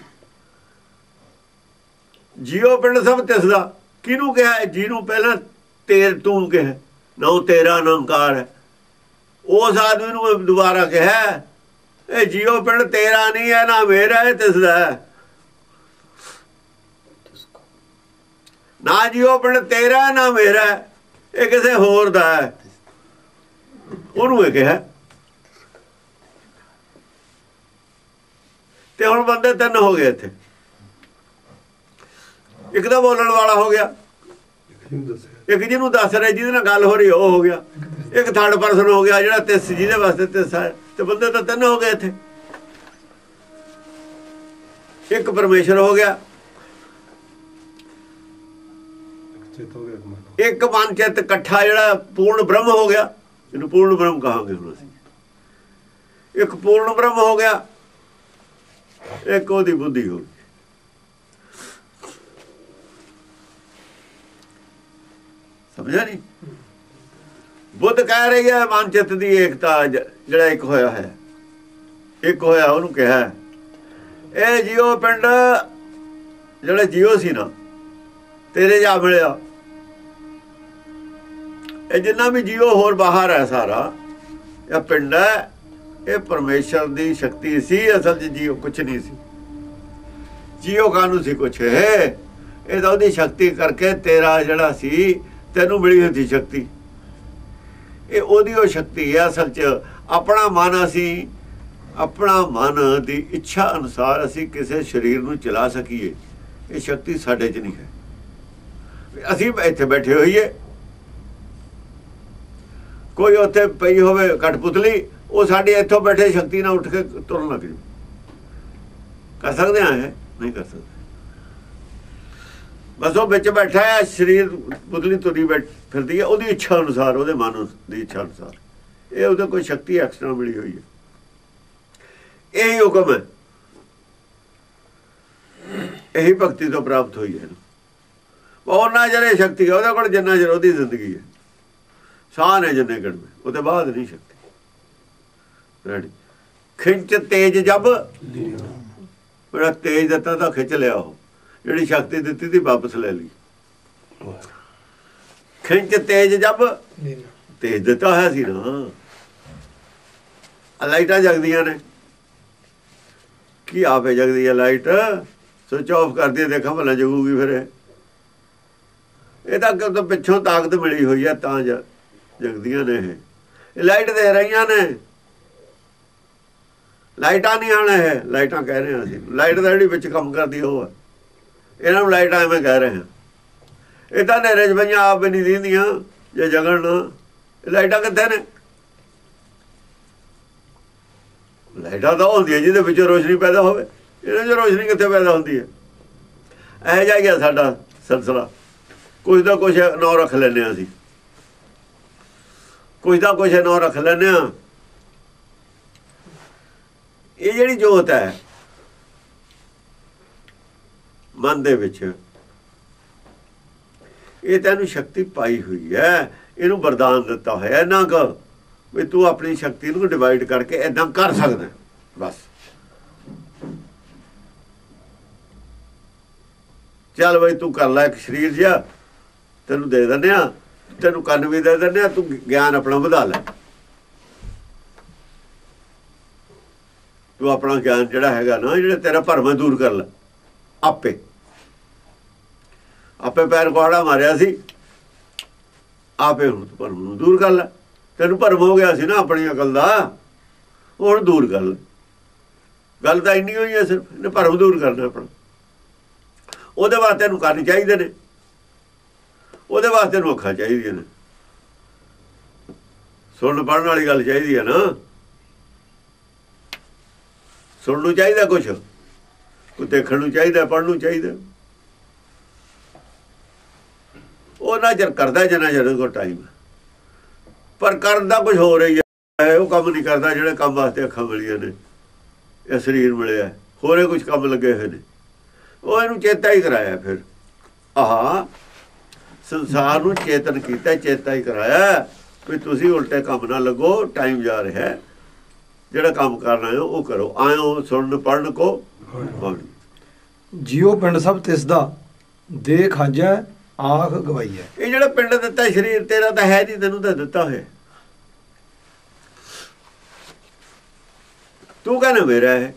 जियो पिंड सब तिस दा किनू कहा है? जिनू पहला तेर तू कहा नौ तेरा निरंकार है, उस आदमी नूं दोबारा कहा ये जियो पिंड तेरा नहीं है ना मेरा है, तिस दा है। ना जियो पिंड तेरा है ना मेरा है, ये किसी होर दा है। उन्होंने ये कहा ते हुण बंदे तीन हो गए इत्थे। एक तो बोलने वाला हो गया, एक जिन्होंने दस रहे जिहदे नाल गल हो रही वो हो गया, एक थर्ड परसन हो गया जिहड़ा तिस जिहदे वास्ते तिस है। तो बंदे तो तीन हो गए इत्थे। एक परमेश्वर हो गया, एक मन चित इकट्ठा जिहड़ा पूर्ण ब्रह्म हो गया, इहनूं पूर्ण ब्रह्म कहांगे हुण असीं। एक पूर्ण ब्रह्म हो गया, एक ओहदी बुद्धि हो गई। समझा नहीं? बुद्ध कह रही है मन चित की एकता, जड़ा एक होया है, एक होया उन्होंने कहा ए जियो पिंड जड़ा जियो सी ना तेरे जा मिलिया ਇਹ ਜਿੰਨਾ ਵੀ ਜੀਵ ਹੋਰ ਬਾਹਰ ਹੈ ਸਾਰਾ ਇਹ ਪਿੰਡ ਹੈ, ਇਹ ਪਰਮੇਸ਼ਰ ਦੀ ਸ਼ਕਤੀ ਸੀ। ਅਸਲ 'ਚ ਜੀਵ ਕੁਛ ਨਹੀਂ ਸੀ। ਜੀਵ ਕਾਹਨੂੰ ਸੀ ਕੁਛ ਹੈ, ਇਹ ਤਾਂ ਉਹਦੀ ਸ਼ਕਤੀ ਕਰਕੇ ਤੇਰਾ ਜਿਹੜਾ ਸੀ ਤੈਨੂੰ ਮਿਲੀ ਹੋਈ ਸੀ ਸ਼ਕਤੀ, ਇਹ ਉਹਦੀ ਉਹ ਸ਼ਕਤੀ ਹੈ। ਅਸਲ 'ਚ ਆਪਣਾ ਮਨ ਅਸੀਂ ਆਪਣਾ ਮਨ ਦੀ ਇੱਛਾ ਅਨੁਸਾਰ ਅਸੀਂ ਕਿਸੇ ਸਰੀਰ ਨੂੰ ਚਲਾ ਸਕੀਏ, ਇਹ ਸ਼ਕਤੀ ਸਾਡੇ 'ਚ ਨਹੀਂ ਹੈ। ਅਸੀਂ ਇੱਥੇ ਬੈਠੇ ਹੋਈਏ, ਕੋਈ ਉੱਥੇ ਪਈ ਹੋਵੇ ਕਠਪੁਤਲੀ, ਉਹ ਸਾਡੇ ਇੱਥੋਂ ਬੈਠੇ ਸ਼ਕਤੀ ਨਾਲ ਉੱਠ ਕੇ ਤੁਰਨ ਲੱਗ ਜਾਊ। ਕਰ ਸਕਦੇ ਹਾਂ? ਨਹੀਂ ਕਰ ਸਕਦੇ। ਬਸ ਉਹ ਵਿੱਚ ਬੈਠਾ ਹੈ, ਸਰੀਰ ਪੁਤਲੀ ਤੁਰੀ ਫਿਰਦੀ ਹੈ ਉਹਦੀ ਇੱਛਾ ਅਨੁਸਾਰ, ਉਹਦੇ ਮਨ ਦੀ ਇੱਛਾ ਅਨੁਸਾਰ। ਇਹ ਉਹਦੇ ਕੋਈ ਸ਼ਕਤੀ ਐਕਸਟਰਾ ਮਿਲੀ ਹੋਈ ਹੈ, ਇਹੀ ਹੁਕਮ ਹੈ, ਇਹੀ ਭਗਤੀ ਤੋਂ ਪ੍ਰਾਪਤ ਹੋਈ ਹੈ। ਉਹਨਾਂ ਜਿਹੜੇ ਸ਼ਕਤੀ ਹੈ ਉਹਦੇ ਕੋਲ ਜਿੰਨਾ ਚਿਰ ਉਹਦੀ ਜ਼ਿੰਦਗੀ ਹੈ, ਸਾਹ ਨੇ ਜਿੰਨੇ ਗੜਵੇਂ, ਉਹਦੇ ਬਾਅਦ ਨਹੀਂ ਸ਼ਕਤੀ। ਖਿੰਚ ਤੇਜ ਜਬ, ਬੜਾ ਤੇਜ ਦਿੱਤਾ ਤਾਂ ਖਿੱਚ ਲਿਆ, ਉਹ ਜਿਹੜੀ ਸ਼ਕਤੀ ਦਿੱਤੀ ਸੀ ਵਾਪਸ ਲੈ ਲਈ। ਖਿੰਚ ਤੇਜ ਜਬ, ਤੇਜ ਦਿੱਤਾ ਹੋਇਆ ਸੀ ਨਾ। ਲਾਈਟਾਂ ਜਗਦੀਆਂ ਨੇ, ਕੀ ਆਪੇ ਜਗਦੀ ਹੈ ਲਾਈਟ, ਸਵਿਚ ਆਫ ਕਰਦੀ ਹੈ, ਦੇਖਾਂ ਭਲਾ ਜਗੂਗੀ ਫਿਰ। ਇਹ ਤਾਂ ਪਿੱਛੋਂ ਤਾਕਤ ਮਿਲੀ ਹੋਈ ਹੈ ਤਾਂ ਜਗਦੀਆਂ ਨੇ। ਇਹ ਲਾਈਟ ਦੇ ਰਹੀਆਂ ਨੇ, ਲਾਈਟਾਂ ਨਹੀਂ ਆਣਾ ਹੈ, ਲਾਈਟਾਂ ਕਹਿ ਰਹੇ ਹਾਂ ਅਸੀਂ। ਲਾਈਟ ਦਾ ਜਿਹੜੀ ਵਿੱਚ ਕੰਮ ਕਰਦੀ ਉਹ ਹੈ, ਇਹਨਾਂ ਨੂੰ ਲਾਈਟਾਂ ਐਵੇਂ ਕਹਿ ਰਹੇ ਹਾਂ। ਇਹ ਤਾਂ ਨੇਰੇ 'ਚ ਪਈਆਂ ਆਪ ਵੀ ਨਹੀਂ ਦਿੰਦੀਆਂ, ਜੇ ਜਗਣ ਨਾ। ਲਾਈਟਾਂ ਕਿੱਥੇ ਨੇ? ਲਾਈਟਾਂ ਤਾਂ ਹੁੰਦੀਆਂ ਜਿਹਦੇ ਵਿੱਚ ਰੋਸ਼ਨੀ ਪੈਦਾ ਹੋਵੇ, ਇਹਨਾਂ 'ਚ ਰੋਸ਼ਨੀ ਕਿੱਥੇ ਪੈਦਾ ਹੁੰਦੀ ਹੈ? ਇਹੋ ਜਿਹਾ ਗਿਆ ਸਾਡਾ ਸਿਲਸਿਲਾ। ਕੁਛ ਦਾ ਕੁਛ ਨਾਂ ਰੱਖ ਲੈਂਦੇ ਹਾਂ ਅਸੀਂ, ਕੁਛ ਦਾ ਕੁਛ ਨਾਂ ਰੱਖ ਲੈਂਦੇ ਹਾਂ। ਇਹ ਜਿਹੜੀ ਜੋਤ ਹੈ ਮਨ ਦੇ ਵਿੱਚ, ਇਹ ਤੈਨੂੰ ਸ਼ਕਤੀ ਪਾਈ ਹੋਈ ਹੈ, ਇਹਨੂੰ ਵਰਦਾਨ ਦਿੱਤਾ ਹੋਇਆ ਨਾ ਕਿ ਵੀ ਤੂੰ ਆਪਣੀ ਸ਼ਕਤੀ ਨੂੰ ਡਿਵਾਈਡ ਕਰਕੇ ਏਦਾਂ ਕਰ ਸਕਦਾ। ਬਸ ਚੱਲ ਬਈ ਤੂੰ ਕਰ ਲੈ, ਇੱਕ ਸਰੀਰ ਜਿਹਾ ਤੈਨੂੰ ਦੇ ਦਿੰਦੇ ਆ, ਤੈਨੂੰ ਕੰਨ ਵੀ ਦੇ ਦਿੰਦੇ ਆ, ਤੂੰ ਗਿਆਨ ਆਪਣਾ ਵਧਾ ਲੈ। ਤੂੰ ਆਪਣਾ ਗਿਆਨ ਜਿਹੜਾ ਹੈਗਾ ਨਾ, ਜਿਹੜਾ ਤੇਰਾ ਭਰਮ ਦੂਰ ਕਰ ਲੈ। ਆਪੇ ਪੈਰ ਕੁਹਾੜਾ ਮਾਰਿਆ ਸੀ, ਆਪੇ ਹੁਣ ਤੂੰ ਭਰਮ ਨੂੰ ਦੂਰ ਕਰ ਲੈ। ਤੈਨੂੰ ਭਰਮ ਹੋ ਗਿਆ ਸੀ ਨਾ ਆਪਣੀ ਅਕਲ ਦਾ, ਹੁਣ ਦੂਰ ਕਰ ਲੈ। ਗੱਲ ਤਾਂ ਇੰਨੀ ਹੋਈ ਹੈ, ਸਿਰਫ ਇਹਨੇ ਭਰਮ ਦੂਰ ਕਰਨਾ ਆਪਣਾ। ਉਹਦੇ ਵਾਸਤੇ ਤੈਨੂੰ ਕੰਨ ਚਾਹੀਦੇ ਨੇ, ਉਹਦੇ ਵਾਸਤੇ ਤੈਨੂੰ ਅੱਖਾਂ ਚਾਹੀਦੀਆਂ ਨੇ, ਸੁਣਨ ਪੜ੍ਹਨ ਵਾਲੀ ਗੱਲ ਚਾਹੀਦੀ ਹੈ ਨਾ। ਸੁਣਨ ਨੂੰ ਚਾਹੀਦਾ ਕੁਛ, ਕੋਈ ਦੇਖਣ ਨੂੰ ਚਾਹੀਦਾ, ਪੜ੍ਹਨ ਨੂੰ ਚਾਹੀਦਾ। ਉਹ ਨਾ ਚਿਰ ਕਰਦਾ ਜਿੰਨਾ ਚਿਰ ਕੋਲ ਟਾਈਮ, ਪਰ ਕਰਨ ਦਾ ਕੁਛ ਹੋ ਰਹੀ ਹੈ। ਉਹ ਕੰਮ ਨਹੀਂ ਕਰਦਾ ਜਿਹੜੇ ਕੰਮ ਵਾਸਤੇ ਅੱਖਾਂ ਮਿਲੀਆਂ ਨੇ, ਇਹ ਸਰੀਰ ਮਿਲਿਆ, ਹੋਰੇ ਕੁਛ ਕੰਮ ਲੱਗੇ ਹੋਏ ਨੇ। ਉਹ ਇਹਨੂੰ ਚੇਤਾ ਹੀ ਕਰਾਇਆ। ਫਿਰ ਆਹ ਸੰਸਾਰ ਨੂੰ ਚੇਤਨ ਕੀਤਾ, ਚੇਤਾ ਹੀ ਕਰਾਇਆ ਵੀ ਤੁਸੀਂ ਉਲਟੇ ਕੰਮ ਨਾ ਲੱਗੋ, ਟਾਈਮ ਜਾ ਰਿਹਾ, ਜਿਹੜਾ ਕੰਮ ਕਰਨਾ ਹੈ ਉਹ ਕਰੋ। ਆਇਓ ਸੁਣਨ ਪੜ੍ਹਨ ਕੋ ਜਿਉ ਪਿੰਡ ਸਭ ਤਿਸ ਦਾ, ਦੇ ਖਾਜੈ ਆਖ ਗਵਾਈਐ। ਇਹ ਜਿਹੜਾ ਪਿੰਡ ਦਿੱਤਾ ਸਰੀਰ ਤੇਰਾ ਤਾਂ ਹੈ ਨਹੀਂ, ਤੈਨੂੰ ਤਾਂ ਦਿੱਤਾ ਹੋਇਆ। ਤੂੰ ਕਹਿੰਦਾ ਮੇਰਾ ਹੈ,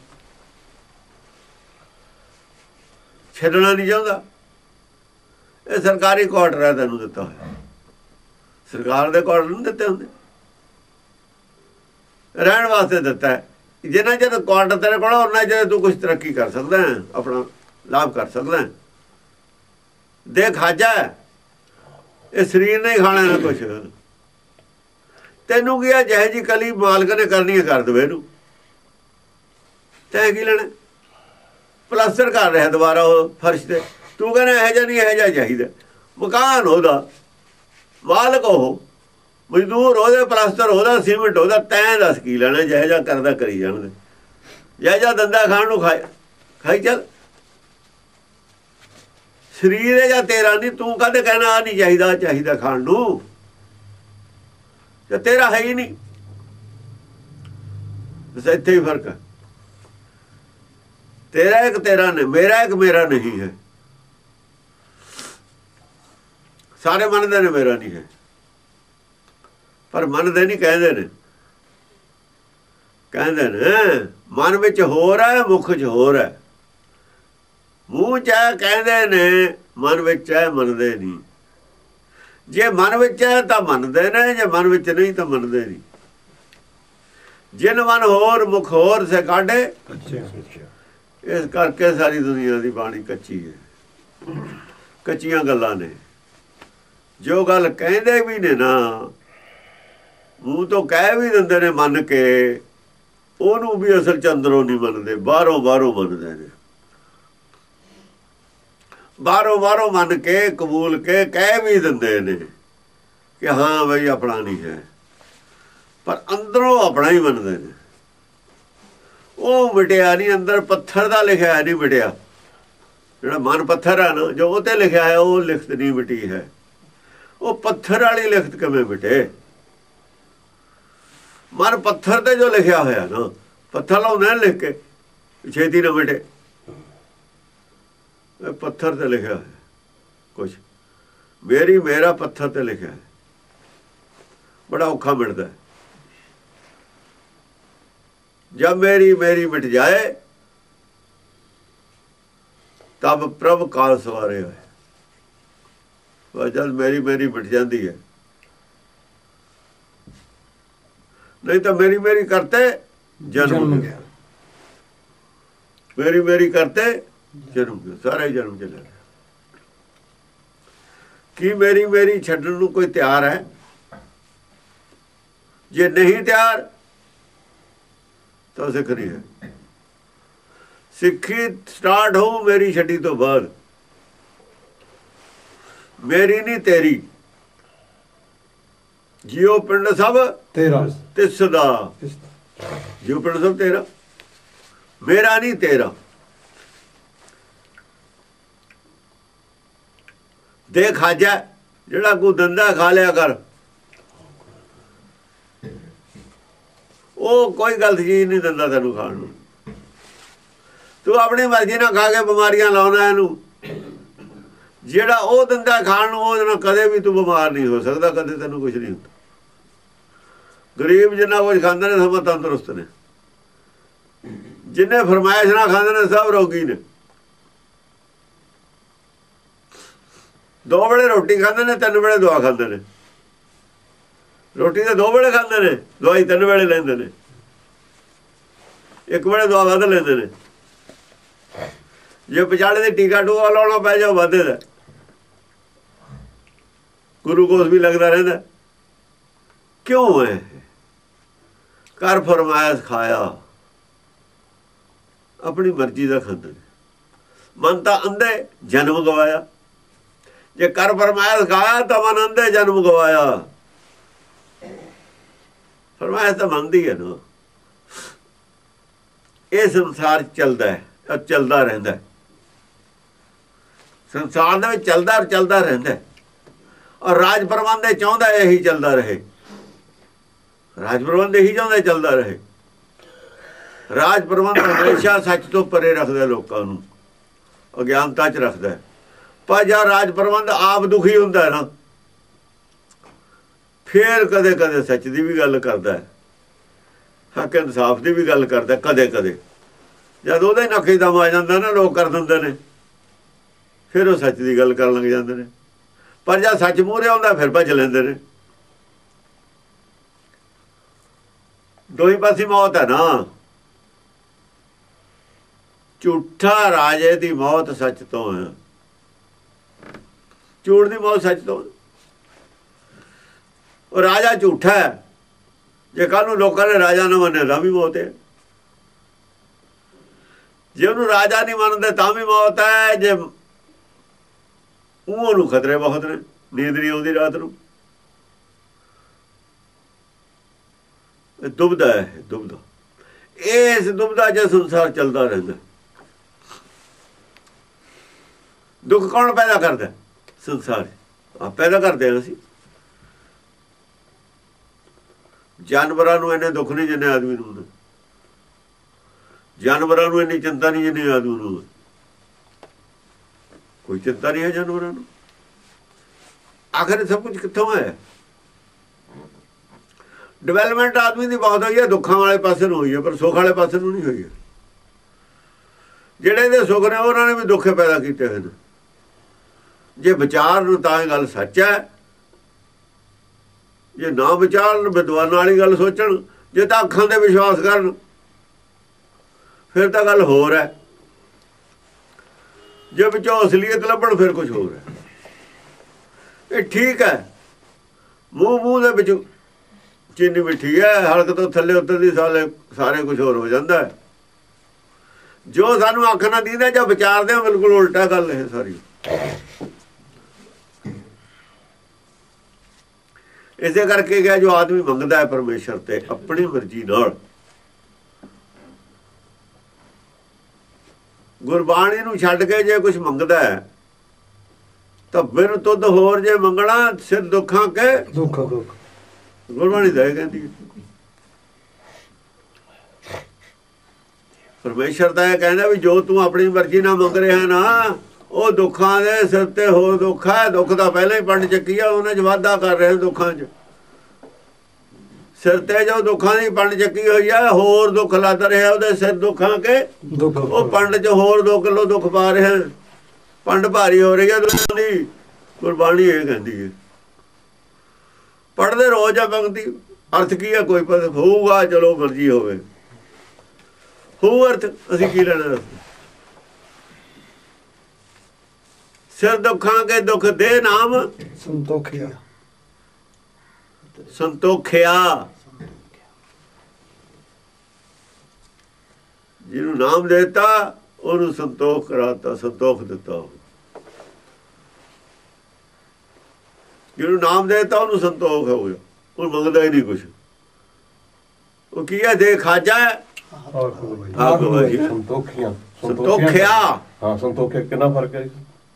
ਛੱਡਣਾ ਨਹੀਂ ਚਾਹੁੰਦਾ। ਇਹ ਸਰਕਾਰੀ ਕੁਆਟਰ ਹੈ, ਤੈਨੂੰ ਦਿੱਤਾ ਹੋਇਆ। ਸਰਕਾਰ ਦੇ ਕੁਆਟਰ ਨਹੀਂ ਦਿੱਤੇ ਹੁੰਦੇ, ਰਹਿਣ ਵਾਸਤੇ ਦਿੱਤਾ ਹੈ। ਜਿੰਨਾ ਚਿਰ ਕੁਆਟਰ ਤੇਰੇ ਕੋਲ ਉਹਨਾਂ ਚਿਰ ਤੂੰ ਕੁਛ ਤਰੱਕੀ ਕਰ ਸਕਦਾ, ਆਪਣਾ ਲਾਭ ਕਰ ਸਕਦਾ। ਦੇਖ ਖਾਜਾ, ਇਹ ਸਰੀਰ ਨੇ ਖਾਣਾ ਨਾ ਕੁਛ। ਤੈਨੂੰ ਕੀ ਆ, ਜਿਹੇ ਜੀ ਕਲੀ ਮਾਲਕ ਨੇ ਕਰਨੀ ਹੈ ਕਰ ਦੇਵੇ ਇਹਨੂੰ, ਤੈਂ ਕੀ ਲੈਣਾ? ਪਲਾਸਟਰ ਕਰ ਰਿਹਾ ਦੁਬਾਰਾ ਉਹ ਫਰਸ਼ ਤੇ, ਤੂੰ ਕਹਿੰਦਾ ਇਹੋ ਜਿਹਾ ਨਹੀਂ, ਇਹੋ ਜਿਹਾ ਚਾਹੀਦਾ। ਮਕਾਨ ਉਹਦਾ, ਮਾਲਕ ਉਹ, ਮਜ਼ਦੂਰ ਉਹਦੇ, ਪਲਾਸਟਰ ਉਹਦਾ, ਸੀਮਿੰਟ ਉਹਦਾ। ਤੈਂ ਦੱਸ ਕੀ ਲੈਣਾ? ਜਿਹੋ ਜਿਹਾ ਕਰਦਾ ਕਰੀ ਜਾਣਦੇ, ਜਿਹੋ ਜਿਹਾ ਦੰਦਾ ਖਾਣ ਨੂੰ ਖਾਈ ਚੱਲ। ਸਰੀਰ ਹੈ ਜਾਂ ਤੇਰਾ ਨਹੀਂ, ਤੂੰ ਕਦੇ ਕਹਿਣਾ ਆ ਨਹੀਂ ਚਾਹੀਦਾ, ਚਾਹੀਦਾ ਖਾਣ ਨੂੰ, ਤੇ ਤੇਰਾ ਹੈ ਹੀ ਨਹੀਂ। ਬਸ ਇੱਥੇ ਹੀ ਫਰਕ ਹੈ। ਤੇਰਾ ਇੱਕ ਤੇਰਾ ਨਹੀਂ, ਮੇਰਾ ਇੱਕ ਮੇਰਾ ਨਹੀਂ ਹੈ। ਸਾਰੇ ਮੰਨਦੇ ਨੇ ਮੇਰਾ ਨਹੀਂ ਹੈ, ਪਰ ਮੰਨਦੇ ਨਹੀਂ, ਕਹਿੰਦੇ ਨੇ ਮਨ ਵਿੱਚ ਹੋਰ ਹੈ, ਮੁੱਖ 'ਚ ਹੋਰ ਹੈ। ਮੂੰਹ 'ਚ ਹੈ ਕਹਿੰਦੇ ਨੇ, ਮਨ ਵਿੱਚ ਹੈ ਮੰਨਦੇ ਨਹੀਂ। ਜੇ ਮਨ ਵਿੱਚ ਹੈ ਤਾਂ ਮੰਨਦੇ ਨੇ, ਜੇ ਮਨ ਵਿੱਚ ਨਹੀਂ ਤਾਂ ਮੰਨਦੇ ਨਹੀਂ। ਜਿਨ ਮਨ ਹੋਰ ਮੁਖ ਹੋਰ ਸੇ ਕਾਢੇ, ਇਸ ਕਰਕੇ ਸਾਰੀ ਦੁਨੀਆ ਦੀ ਬਾਣੀ ਕੱਚੀ ਹੈ, ਕੱਚੀਆਂ ਗੱਲਾਂ ਨੇ। ਜੋ ਗੱਲ ਕਹਿੰਦੇ ਵੀ ਨੇ ਨਾ, ਮੂੰਹ ਤੋਂ ਕਹਿ ਵੀ ਦਿੰਦੇ ਨੇ ਮੰਨ ਕੇ, ਉਹਨੂੰ ਵੀ ਅਸਲ 'ਚ ਅੰਦਰੋਂ ਨਹੀਂ ਮੰਨਦੇ, ਬਾਹਰੋਂ ਮੰਨਦੇ ਨੇ। ਬਾਹਰੋਂ ਮੰਨ ਕੇ ਕਬੂਲ ਕੇ ਕਹਿ ਵੀ ਦਿੰਦੇ ਨੇ ਕਿ ਹਾਂ ਬਈ ਆਪਣਾ ਨਹੀਂ ਹੈ, ਪਰ ਅੰਦਰੋਂ ਆਪਣਾ ਹੀ ਮੰਨਦੇ ਨੇ। ਉਹ ਮਿਟਿਆ ਨਹੀਂ, ਅੰਦਰ ਪੱਥਰ ਦਾ ਲਿਖਿਆ ਨਹੀਂ ਮਿਟਿਆ। ਜਿਹੜਾ ਮਨ ਪੱਥਰ ਹੈ ਨਾ, ਜੋ ਉਹ 'ਤੇ ਲਿਖਿਆ ਹੈ, ਉਹ ਲਿਖਤ ਨਹੀਂ ਮਿਟੀ ਹੈ। ਉਹ ਪੱਥਰ ਵਾਲੀ ਲਿਖਤ ਕਿਵੇਂ ਮਿਟੇ? ਮਨ ਪੱਥਰ ਤੇ ਜੋ ਲਿਖਿਆ ਹੋਇਆ ਨਾ, ਪੱਥਰ ਲਾਉਂਦੇ ਲਿਖ ਕੇ, ਛੇਤੀ ਨਾ ਮਿਟੇ। ਪੱਥਰ ਤੇ ਲਿਖਿਆ ਹੈ ਕੁਛ, ਮੇਰਾ ਪੱਥਰ ਤੇ ਲਿਖਿਆ ਹੈ, ਬੜਾ ਔਖਾ ਮਿਟਦਾ। जब मेरी मिट जाए तब प्रभ काल सवारे होए। जब मेरी मिट जाती है, नहीं तो मेरी करते जन्म गया, मेरी करते जन्म गया, सारे जन्म चले गए। कि मेरी छड्डण नूं कोई तैयार है? जे नहीं तैयार तो सिख नहीं है। सिक्खी स्टार्ट हो मेरी छड्डी तो बाद, मेरी नहीं तेरी। जियो पिंड सब तेरा तिसदा, जियो पिंड सब तेरा, मेरा नहीं तेरा। दे खाजा, जेड़ा को दंदा खा लिया कर, ਉਹ ਕੋਈ ਗਲਤ ਚੀਜ਼ ਨਹੀਂ ਦਿੰਦਾ ਤੈਨੂੰ ਖਾਣ ਨੂੰ। ਤੂੰ ਆਪਣੀ ਮਰਜ਼ੀ ਨਾਲ ਖਾ ਕੇ ਬਿਮਾਰੀਆਂ ਲਾਉਣਾ ਇਹਨੂੰ। ਜਿਹੜਾ ਉਹ ਦਿੰਦਾ ਖਾਣ ਨੂੰ, ਉਹਦੇ ਨਾਲ ਕਦੇ ਵੀ ਤੂੰ ਬਿਮਾਰ ਨਹੀਂ ਹੋ ਸਕਦਾ, ਕਦੇ ਤੈਨੂੰ ਕੁਝ ਨਹੀਂ ਹੁੰਦਾ। ਗਰੀਬ ਜਿੰਨਾ ਕੁਝ ਖਾਂਦੇ ਨੇ ਸਭ ਤੰਦਰੁਸਤ ਨੇ, ਜਿੰਨੇ ਫਰਮਾਇਸ਼ ਨਾਲ ਖਾਂਦੇ ਨੇ ਸਭ ਰੋਗੀ ਨੇ। 2 ਵੇਲੇ ਰੋਟੀ ਖਾਂਦੇ ਨੇ, 3 ਵੇਲੇ ਦਵਾ ਖਾਂਦੇ ਨੇ। ਰੋਟੀ ਤਾਂ 2 ਵੇਲੇ ਖਾਂਦੇ ਨੇ, ਦਵਾਈ 3 ਵੇਲੇ ਲੈਂਦੇ ਨੇ। 1 ਵੇਲੇ ਦਵਾ ਵੱਧ ਲੈਂਦੇ ਨੇ। ਜੇ ਵਿਚਾਲੇ ਦੇ ਟੀਕਾ ਟੂਕਾ ਲਾਉਣਾ ਪੈ ਜਾ ਵੱਧੇ ਦਾ, ਗੁਲੂਕੋਜ਼ ਵੀ ਲੱਗਦਾ ਰਹਿੰਦਾ। ਕਿਉਂ ਹੈ? ਕਰ ਫਰਮਾਇਸ਼ ਖਾਇਆ, ਆਪਣੀ ਮਰਜ਼ੀ ਦਾ ਖਾਂਦੇ ਨੇ। ਮਨ ਤਾਂ ਅੰਧੇ, ਜਨਮ ਗਵਾਇਆ। ਜੇ ਕਰ ਫਰਮਾਇਸ਼ ਖਾਇਆ ਤਾਂ ਮਨ ਅੰਧੇ, ਜਨਮ ਗਵਾਇਆ। ਫਰਮਾਇਸ਼ ਤਾਂ ਮੰਨਦੀ ਹੈ ਨਾ। ਇਹ ਸੰਸਾਰ ਚੱਲਦਾ ਹੈ, ਚੱਲਦਾ ਰਹਿੰਦਾ। ਸੰਸਾਰ ਦੇ ਵਿੱਚ ਚੱਲਦਾ ਰਹਿੰਦਾ। ਔਰ ਰਾਜ ਪ੍ਰਬੰਧ ਇਹ ਚਾਹੁੰਦਾ ਇਹੀ ਚੱਲਦਾ ਰਹੇ। ਰਾਜ ਪ੍ਰਬੰਧ ਇਹੀ ਚਾਹੁੰਦਾ ਚੱਲਦਾ ਰਹੇ। ਰਾਜ ਪ੍ਰਬੰਧ ਹਮੇਸ਼ਾ ਸੱਚ ਤੋਂ ਪਰੇ ਰੱਖਦਾ, ਲੋਕਾਂ ਨੂੰ ਅਗਿਆਨਤਾ 'ਚ ਰੱਖਦਾ। ਪਰ ਜਦ ਰਾਜ ਪ੍ਰਬੰਧ ਆਪ ਦੁਖੀ ਹੁੰਦਾ ਹੈ ਨਾ, ਫੇਰ ਕਦੇ ਕਦੇ ਸੱਚ ਦੀ ਵੀ ਗੱਲ ਕਰਦਾ, ਹੱਕ ਇਨਸਾਫ ਦੀ ਵੀ ਗੱਲ ਕਰਦਾ। ਕਦੇ ਕਦੇ ਜਦ ਉਹਦੇ ਨੱਕੇ ਦਮ ਆ ਜਾਂਦਾ ਨਾ, ਲੋਕ ਕਰ ਦਿੰਦੇ ਨੇ, ਫਿਰ ਉਹ ਸੱਚ ਦੀ ਗੱਲ ਕਰਨ ਲੱਗ ਜਾਂਦੇ ਨੇ। ਪਰ ਜਦ ਸੱਚ ਮੂਹਰੇ ਆਉਂਦਾ ਫਿਰ ਭੱਜ ਲੈਂਦੇ ਨੇ। ਦੋਈ ਪਾਸੇ ਮੌਤ ਹੈ ਨਾ। ਝੂਠਾ ਰਾਜੇ ਦੀ ਮੌਤ ਸੱਚ ਤੋਂ ਹੈ, ਝੂਠ ਦੀ ਮੌਤ ਸੱਚ ਤੋਂ। ਉਹ ਰਾਜਾ ਝੂਠਾ ਹੈ, ਜੇ ਕੱਲ ਨੂੰ ਲੋਕਾਂ ਨੇ ਰਾਜਾ ਨਾ ਮੰਨੇ ਤਾਂ ਵੀ ਮੌਤ ਹੈ। ਜੇ ਉਹਨੂੰ ਰਾਜਾ ਨਹੀਂ ਮੰਨਦੇ ਤਾਂ ਵੀ ਮੌਤ ਹੈ। ਜੇ ਉਹਨੂੰ ਖਤਰੇ ਬਹੁਤ ਨੇ, ਨੀਂਦ ਨਹੀਂ ਆਉਂਦੀ ਰਾਤ ਨੂੰ। ਦੁਬਦਾ ਹੈ, ਦੁਬਦਾ। ਇਸ ਦੁਬਦਾ ਜੇ ਸੰਸਾਰ ਚੱਲਦਾ ਰਹਿੰਦਾ। ਦੁੱਖ ਕੌਣ ਪੈਦਾ ਕਰਦਾ? ਸੰਸਾਰ ਆਪ ਪੈਦਾ ਕਰਦੇ ਹਾਂ ਅਸੀਂ। ਜਾਨਵਰਾਂ ਨੂੰ ਇੰਨੇ ਦੁੱਖ ਨਹੀਂ ਜਿੰਨੇ ਆਦਮੀ ਨੂੰ ਹੁੰਦੇ। ਜਾਨਵਰਾਂ ਨੂੰ ਇੰਨੀ ਚਿੰਤਾ ਨਹੀਂ ਜਿੰਨੀ ਆਦਮੀ ਨੂੰ। ਕੋਈ ਚਿੰਤਾ ਨਹੀਂ ਹੈ ਜਾਨਵਰਾਂ ਨੂੰ। ਆਖਰ ਸਭ ਕੁਝ ਕਿੱਥੋਂ ਆਇਆ? ਡਿਵੈਲਪਮੈਂਟ ਆਦਮੀ ਦੀ ਬਹੁਤ ਹੋਈ ਹੈ, ਦੁੱਖਾਂ ਵਾਲੇ ਪਾਸੇ ਨੂੰ ਹੋਈ ਹੈ, ਪਰ ਸੁੱਖ ਵਾਲੇ ਪਾਸੇ ਨੂੰ ਨਹੀਂ ਹੋਈ ਹੈ। ਜਿਹੜੇ ਦੇ ਸੁੱਖ ਨੇ ਉਹਨਾਂ ਨੇ ਵੀ ਦੁੱਖੇ ਪੈਦਾ ਕੀਤੇ ਹੋਏ ਨੇ। ਜੇ ਵਿਚਾਰ ਨੂੰ ਤਾਂ ਇਹ ਗੱਲ ਸੱਚ ਹੈ, ਜੇ ਨਾ ਵਿਚਾਰਨ ਵਿਦਵਾਨਾਂ ਵਾਲੀ ਗੱਲ ਸੋਚਣ, ਜੇ ਤਾਂ ਅੱਖਾਂ ਤੇ ਵਿਸ਼ਵਾਸ ਕਰਨ, ਫਿਰ ਤਾਂ ਗੱਲ ਹੋਰ ਹੈ। ਜੇ ਵਿੱਚੋਂ ਅਸਲੀਅਤ ਲੱਭਣ ਫਿਰ ਕੁਝ ਹੋਰ ਹੈ। ਇਹ ਠੀਕ ਹੈ, ਮੂੰਹ ਦੇ ਵਿੱਚ ਚੀਨੀ ਮਿੱਠੀ ਹੈ, ਹਲਕ ਤੋਂ ਥੱਲੇ ਉੱਤਰਦੀ ਸਾਰੇ ਕੁਝ ਹੋਰ ਹੋ ਜਾਂਦਾ ਹੈ। ਜੋ ਸਾਨੂੰ ਅੱਖ ਨਾ ਦੀਦਾ ਜਾਂ ਵਿਚਾਰਦੇ ਹਾਂ, ਬਿਲਕੁਲ ਉਲਟਾ ਗੱਲ ਇਹ ਸਾਰੀ। ਇਸੇ ਕਰਕੇ ਗਿਆ ਜੋ ਆਦਮੀ ਮੰਗਦਾ ਹੈ ਪਰਮੇਸ਼ਰ ਤੇ ਆਪਣੀ ਮਰਜ਼ੀ ਨਾਲ, ਗੁਰਬਾਣੀ ਨੂੰ ਛੱਡ ਕੇ ਜੇ ਕੁਝ ਮੰਗਦਾ ਹੈ ਤਾਂ ਬਿਨ ਤੁਧ ਹੋਰ ਜੇ ਮੰਗਣਾ ਸਿਰ ਦੁੱਖਾਂ ਕੇ ਦੁੱਖ। ਗੁਰਬਾਣੀ ਦਾ ਇਹ ਕਹਿੰਦੀ ਹੈ। ਪਰਮੇਸ਼ਰ ਤਾਂ ਇਹ ਕਹਿੰਦਾ ਵੀ ਜੋ ਤੂੰ ਆਪਣੀ ਮਰਜ਼ੀ ਨਾਲ ਮੰਗ ਰਿਹਾ ਨਾ, ਉਹ ਦੁੱਖਾਂ ਦੇ ਸਿਰ ਤੇ ਹੋਰ ਦੁੱਖ ਹੈ। ਦੁੱਖ ਤਾਂ ਪਹਿਲਾਂ ਹੀ ਪੰਡ ਚੱਕੀ ਆ, ਉਹਨੇ ਚ ਵਾਧਾ ਕਰ ਰਹੇ ਦੁੱਖਾਂ 'ਚ। ਸਿਰ ਤੇ ਜੋ ਦੁੱਖਾਂ ਦੀ ਪੰਡ ਚੱਕੀ ਹੋਈ ਹੈ, ਹੋਰ ਦੁੱਖ ਲੱਦ ਰਿਹਾ ਉਹਦੇ ਸਿਰ ਦੁੱਖਾਂ ਕੇ ਦੁੱਖ। ਉਹ ਪੰਡ 'ਚ ਹੋਰ 2 ਕਿਲੋ ਦੁੱਖ ਪਾ ਰਿਹਾ, ਪੰਡ ਭਾਰੀ ਹੋ ਰਹੀ ਹੈ ਦੁੱਖਾਂ ਦੀ। ਗੁਰਬਾਣੀ ਇਹ ਕਹਿੰਦੀ ਹੈ। ਪੜ੍ਹਦੇ ਰੋਜ਼ ਆ ਪੰਕਤੀ, ਅਰਥ ਕੀ ਹੈ ਕੋਈ ਪਤਾ ਹੋਊਗਾ, ਚਲੋ ਮਰਜ਼ੀ ਹੋਵੇ, ਹੋਊ ਅਰਥ, ਅਸੀਂ ਕੀ ਲੈਣਾ। ਸਿਰ ਦੁੱਖਾਂ ਕੇ ਦੁੱਖ ਦੇ ਨਾਮ ਸੰਤੋਖਿਆ। ਸੰਤੋਖਿਆ, ਜਿਹਨੂੰ ਨਾਮ ਦੇਤਾ ਉਹਨੂੰ ਸੰਤੋਖ ਕਰਾਤਾ, ਸੰਤੋਖ ਦਿੱਤਾ। ਜਿਹਨੂੰ ਨਾਮ ਦੇਤਾ ਉਹਨੂੰ ਸੰਤੋਖ ਹੋ ਗਿਆ, ਉਹ ਮੰਗਦਾ ਹੀ ਨਹੀਂ ਕੁਛ। ਉਹ ਕੀ ਹੈ, ਦੇ ਖਾਜਾ ਸੰਤੋਖਿਆ। ਸੰਤੋਖਿਆ, ਹਾਂ ਸੰਤੋਖਿਆ ਕਿੰਨਾ ਫਰਕ ਹੈ।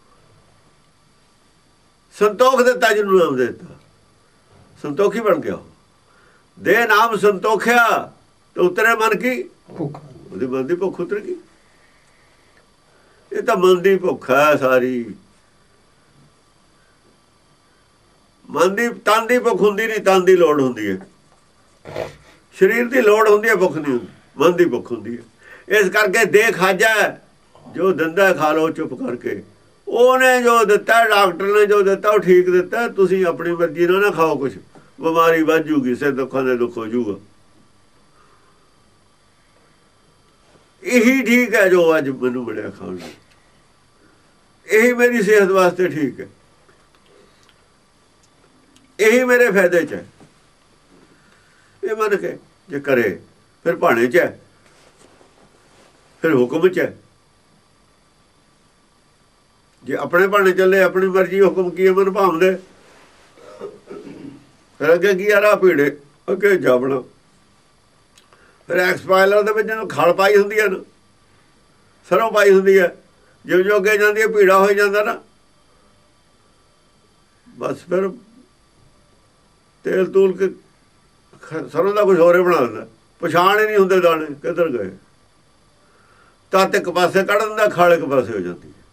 ਸੰਤੋਖ ਦਿੱਤਾ ਜਿਹਨੂੰ ਨਾਮ ਦੇਤਾ, ਸੰਤੋਖੀ ਬਣ ਗਿਆ। ਦੇ ਨਾਮ ਸੰਤੋਖਿਆ ਤੇ ਉਤਰੇ ਮਨ ਕੀ ਭੁੱਖ, ਉਹਦੀ ਮਨ ਦੀ ਭੁੱਖ ਉਤਰ ਗਈ। ਇਹ ਤਾਂ ਮਨ ਦੀ ਭੁੱਖ ਹੈ ਸਾਰੀ। ਮਨ ਦੀ, ਤਨ ਦੀ ਭੁੱਖ ਹੁੰਦੀ ਨਹੀਂ, ਤਨ ਦੀ ਲੋੜ ਹੁੰਦੀ ਹੈ। ਸਰੀਰ ਦੀ ਲੋੜ ਹੁੰਦੀ ਹੈ, ਭੁੱਖ ਨਹੀਂ ਹੁੰਦੀ, ਮਨ ਦੀ ਭੁੱਖ ਹੁੰਦੀ ਹੈ। ਇਸ ਕਰਕੇ ਦੇ ਖਾਜਾ, ਜੋ ਦਿੰਦਾ ਖਾ ਲਓ ਚੁੱਪ ਕਰਕੇ। ਉਹਨੇ ਜੋ ਦਿੱਤਾ, ਡਾਕਟਰ ਨੇ ਜੋ ਦਿੱਤਾ ਉਹ ਠੀਕ ਦਿੱਤਾ। ਤੁਸੀਂ ਆਪਣੀ ਮਰਜ਼ੀ ਨਾਲ ਨਾ ਖਾਓ ਕੁਛ, ਬਿਮਾਰੀ ਵੱਧ ਜੂਗੀ, ਸਿਰ ਦੁੱਖਾਂ ਦੇ ਦੁੱਖ ਹੋ ਜੂਗਾ। ਇਹੀ ਠੀਕ ਹੈ ਜੋ ਅੱਜ ਮੈਨੂੰ ਮਿਲਿਆ ਖਾਣ ਨੂੰ, ਇਹੀ ਮੇਰੀ ਸਿਹਤ ਵਾਸਤੇ ਠੀਕ ਹੈ, ਇਹੀ ਮੇਰੇ ਫਾਇਦੇ 'ਚ ਹੈ। ਇਹ ਮੰਨ ਕੇ ਜੇ ਕਰੇ ਫਿਰ ਭਾਣੇ 'ਚ ਹੈ, ਫਿਰ ਹੁਕਮ 'ਚ ਹੈ। ਜੇ ਆਪਣੇ ਭਾਣੇ ਚੱਲੇ, ਆਪਣੀ ਮਰਜ਼ੀ, ਹੁਕਮ ਕੀ ਮਨ ਭਾਵਦੇ, ਫਿਰ ਅੱਗੇ ਕੀ ਆ, ਭੀੜੇ ਅੱਗੇ ਜਾਵਣਾ। ਫਿਰ ਐਕਸਪਾਇਲਰ ਦੇ ਵਿੱਚ ਜਿਹਨੂੰ ਖਲ ਪਾਈ ਹੁੰਦੀ ਹੈ ਨਾ, ਸਰੋਂ ਪਾਈ ਹੁੰਦੀ ਹੈ, ਜਿਉਂ ਜਿਉਂ ਅੱਗੇ ਜਾਂਦੀ ਹੈ ਭੀੜਾ ਹੋ ਜਾਂਦਾ ਨਾ, ਬਸ ਫਿਰ ਤੇਲ ਤੂਲ ਕੇ ਸਰੋਂ ਦਾ ਕੁਛ ਹੋਰੇ ਬਣਾ ਦਿੰਦਾ, ਪਛਾਣ ਹੀ ਨਹੀਂ ਹੁੰਦੇ ਦਾਣੇ ਕਿੱਧਰ ਗਏ। ਤੱਤ ਇੱਕ ਪਾਸੇ ਕੱਢ ਦਿੰਦਾ, ਖਲ ਇੱਕ ਪਾਸੇ ਹੋ ਜਾਂਦੀ ਹੈ।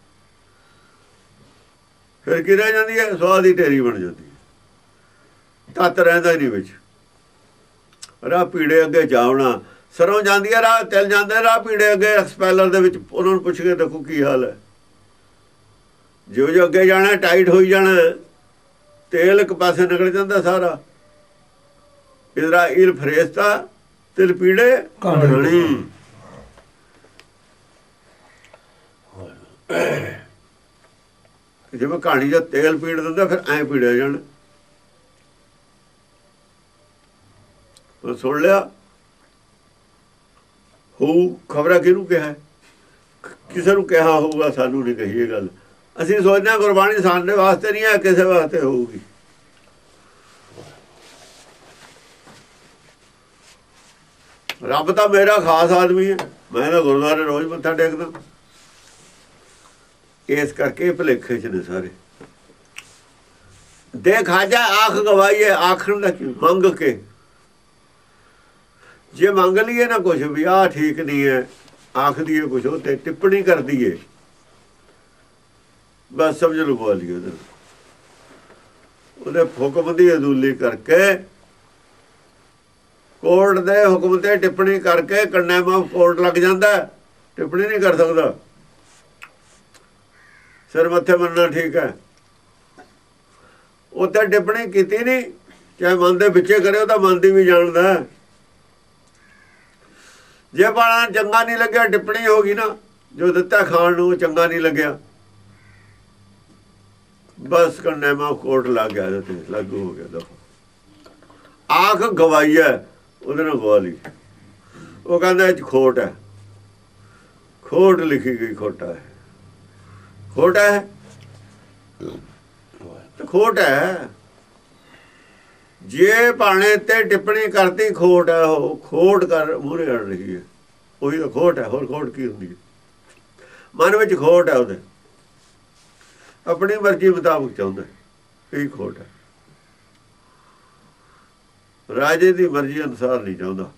ਫਿਰ ਕੀ ਰਹਿ ਜਾਂਦੀ ਹੈ, ਸਵਾਦ ਦੀ ਢੇਰੀ ਬਣ ਜਾਂਦੀ ਹੈ, ਤੱਤ ਰਹਿੰਦਾ ਹੀ ਨਹੀਂ ਵਿੱਚ। ਰਾਹ ਪੀੜੇ ਅੱਗੇ ਜਾਵਣਾ, ਸਰੋਂ ਜਾਂਦੀ ਹੈ, ਰਾਹ ਤਿਲ ਜਾਂਦੇ, ਰਾਹ ਪੀੜੇ ਅੱਗੇ ਐਕਸਪੈਲਰ ਦੇ ਵਿੱਚ। ਉਹਨਾਂ ਨੂੰ ਪੁੱਛ ਕੇ ਦੇਖੋ ਕੀ ਹਾਲ ਹੈ। ਜਿਉਂ ਜਿਉਂ ਅੱਗੇ ਜਾਣਾ ਟਾਈਟ ਹੋਈ ਜਾਣਾ, ਤੇਲ ਇੱਕ ਪਾਸੇ ਨਿਕਲ ਜਾਂਦਾ ਸਾਰਾ। ਇਧਰਾ ਇਲ ਫਰੇਸਤਾ ਤਿਲ ਪੀੜੇ ਕਹਾਣੀ। ਜਿਵੇਂ ਕਹਾਣੀ ਦਾ ਤੇਲ ਪੀੜ ਦਿੰਦਾ, ਫਿਰ ਐਂ ਪੀੜਿਆ ਜਾਣ। ਸੁਣ ਲਿਆ ਹੋਊ, ਖਬਰਾਂ ਕਿਹਨੂੰ ਕਿਹਾ, ਕਿਸੇ ਨੂੰ ਕਿਹਾ ਹੋਊਗਾ, ਸਾਨੂੰ ਨਹੀਂ ਕਹੀ ਇਹ ਗੱਲ। ਅਸੀਂ ਸੋਚਦੇ ਹਾਂ ਗੁਰਬਾਣੀ ਸਾਡੇ ਵਾਸਤੇ ਨਹੀਂ ਹੈ, ਕਿਸੇ ਵਾਸਤੇ ਹੋਊਗੀ। ਰੱਬ ਤਾਂ ਮੇਰਾ ਖਾਸ ਆਦਮੀ ਹੈ, ਮੈਂ ਤਾਂ ਗੁਰਦੁਆਰੇ ਰੋਜ਼ ਮੱਥਾ ਟੇਕਦਾ। ਇਸ ਕਰਕੇ ਭੁਲੇਖੇ 'ਚ ਨੇ ਸਾਰੇ। ਦੇ ਖਾਜਾ ਆਖ ਗਵਾਈਏ, ਆਖਣ ਦਾ ਕੀ, ਮੰਗ ਕੇ। ਜੇ ਮੰਗ ਲਈਏ ਨਾ ਕੁਛ ਵੀ ਆਹ ਠੀਕ ਨਹੀਂ ਹੈ, ਆਖ ਦਈਏ ਕੁਛ, ਉਹ ਤੇ ਟਿੱਪਣੀ ਕਰ ਦਈਏ, ਬਸ ਸਮਝ ਲਗਵਾ ਲਈਏ ਉਹਦੇ ਹੁਕਮ ਦੀ ਅਦੂਲੀ ਕਰਕੇ ਕੋਰਟ ਦੇ ਹੁਕਮ ਤੇ ਟਿੱਪਣੀ ਕਰਕੇ ਕੰਡੈਮ ਆਫ ਕੋਰਟ ਲੱਗ ਜਾਂਦਾ, ਟਿੱਪਣੀ ਨਹੀਂ ਕਰ ਸਕਦਾ। ਸਿਰ ਮੱਥੇ ਮੰਨਣਾ ਠੀਕ ਹੈ, ਉੱਥੇ ਟਿੱਪਣੀ ਕੀਤੀ ਨਹੀਂ, ਚਾਹੇ ਮਨ ਦੇ ਵਿੱਚੇ ਕਰੇ, ਉਹ ਤਾਂ ਮਨ ਦੀ ਵੀ ਜਾਣਦਾ। ਜੇ ਬਾਣਾ ਚੰਗਾ ਨਹੀਂ ਲੱਗਿਆ, ਟਿੱਪਣੀ ਹੋ ਗਈ ਨਾ, ਜੋ ਦਿੱਤਾ ਖਾਣ ਨੂੰ ਚੰਗਾ ਨਹੀਂ ਲੱਗਿਆ, ਬਸ ਕੰਡੈਮ ਆਫ ਕੋਰਟ ਲੱਗ ਗਿਆ, ਲਾਗੂ ਹੋ ਗਿਆ। ਦਫਾ ਆਖ ਗਵਾਈ ਹੈ, ਉਹਦੇ ਨਾਲ ਗਵਾ ਲਈ। ਉਹ ਕਹਿੰਦਾ ਇਹ 'ਚ ਖੋਟ ਹੈ, ਖੋਟ ਲਿਖੀ ਗਈ, ਖੋਟਾ ਹੈ, ਖੋਟਾ ਹੈ ਤੇ ਖੋਟ ਹੈ। ਜੇ ਭਾਣੇ ਤੇ ਟਿੱਪਣੀ ਕਰਤੀ ਖੋਟ ਹੈ, ਉਹ ਖੋਟ ਕਰ ਮੂਹਰੇ ਅੜ ਰਹੀ ਹੈ, ਉਹੀ ਤਾਂ ਖੋਟ ਹੈ। ਹੋਰ ਖੋਟ ਕੀ ਹੁੰਦੀ ਹੈ? ਮਨ ਵਿੱਚ ਖੋਟ ਹੈ, ਉਹਦੇ ਆਪਣੀ ਮਰਜ਼ੀ ਮੁਤਾਬਕ ਚਾਹੁੰਦਾ, ਇਹੀ ਖੋਟ ਹੈ। ਰਾਜੇ ਦੀ ਮਰਜ਼ੀ ਅਨੁਸਾਰ ਨਹੀਂ ਚਾਹੁੰਦਾ।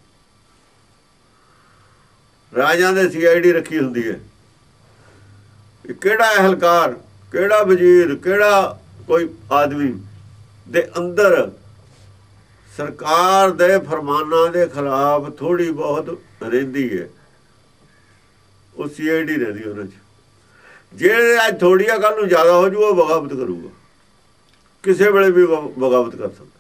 ਰਾਜਾਂ ਦੇ CID ਰੱਖੀ ਹੁੰਦੀ ਹੈ, ਕਿਹੜਾ ਅਹਿਲਕਾਰ, ਕਿਹੜਾ ਵਜ਼ੀਰ, ਕਿਹੜਾ ਕੋਈ ਆਦਮੀ ਦੇ ਅੰਦਰ ਸਰਕਾਰ ਦੇ ਫਰਮਾਨਾਂ ਦੇ ਖਿਲਾਫ ਥੋੜੀ ਬਹੁਤ ਰਹਿੰਦੀ ਹੈ, ਉਹ CID ਰਹਿੰਦੀ ਉਹਨਾਂ 'ਚ। ਜਿਹੜੇ ਅੱਜ ਥੋੜੀ ਆ, ਕੱਲ ਨੂੰ ਜ਼ਿਆਦਾ ਹੋ ਜੂ, ਉਹ ਬਗਾਵਤ ਕਰੂਗਾ, ਕਿਸੇ ਵੇਲੇ ਵੀ ਬਗਾਵਤ ਕਰ ਸਕਦਾ।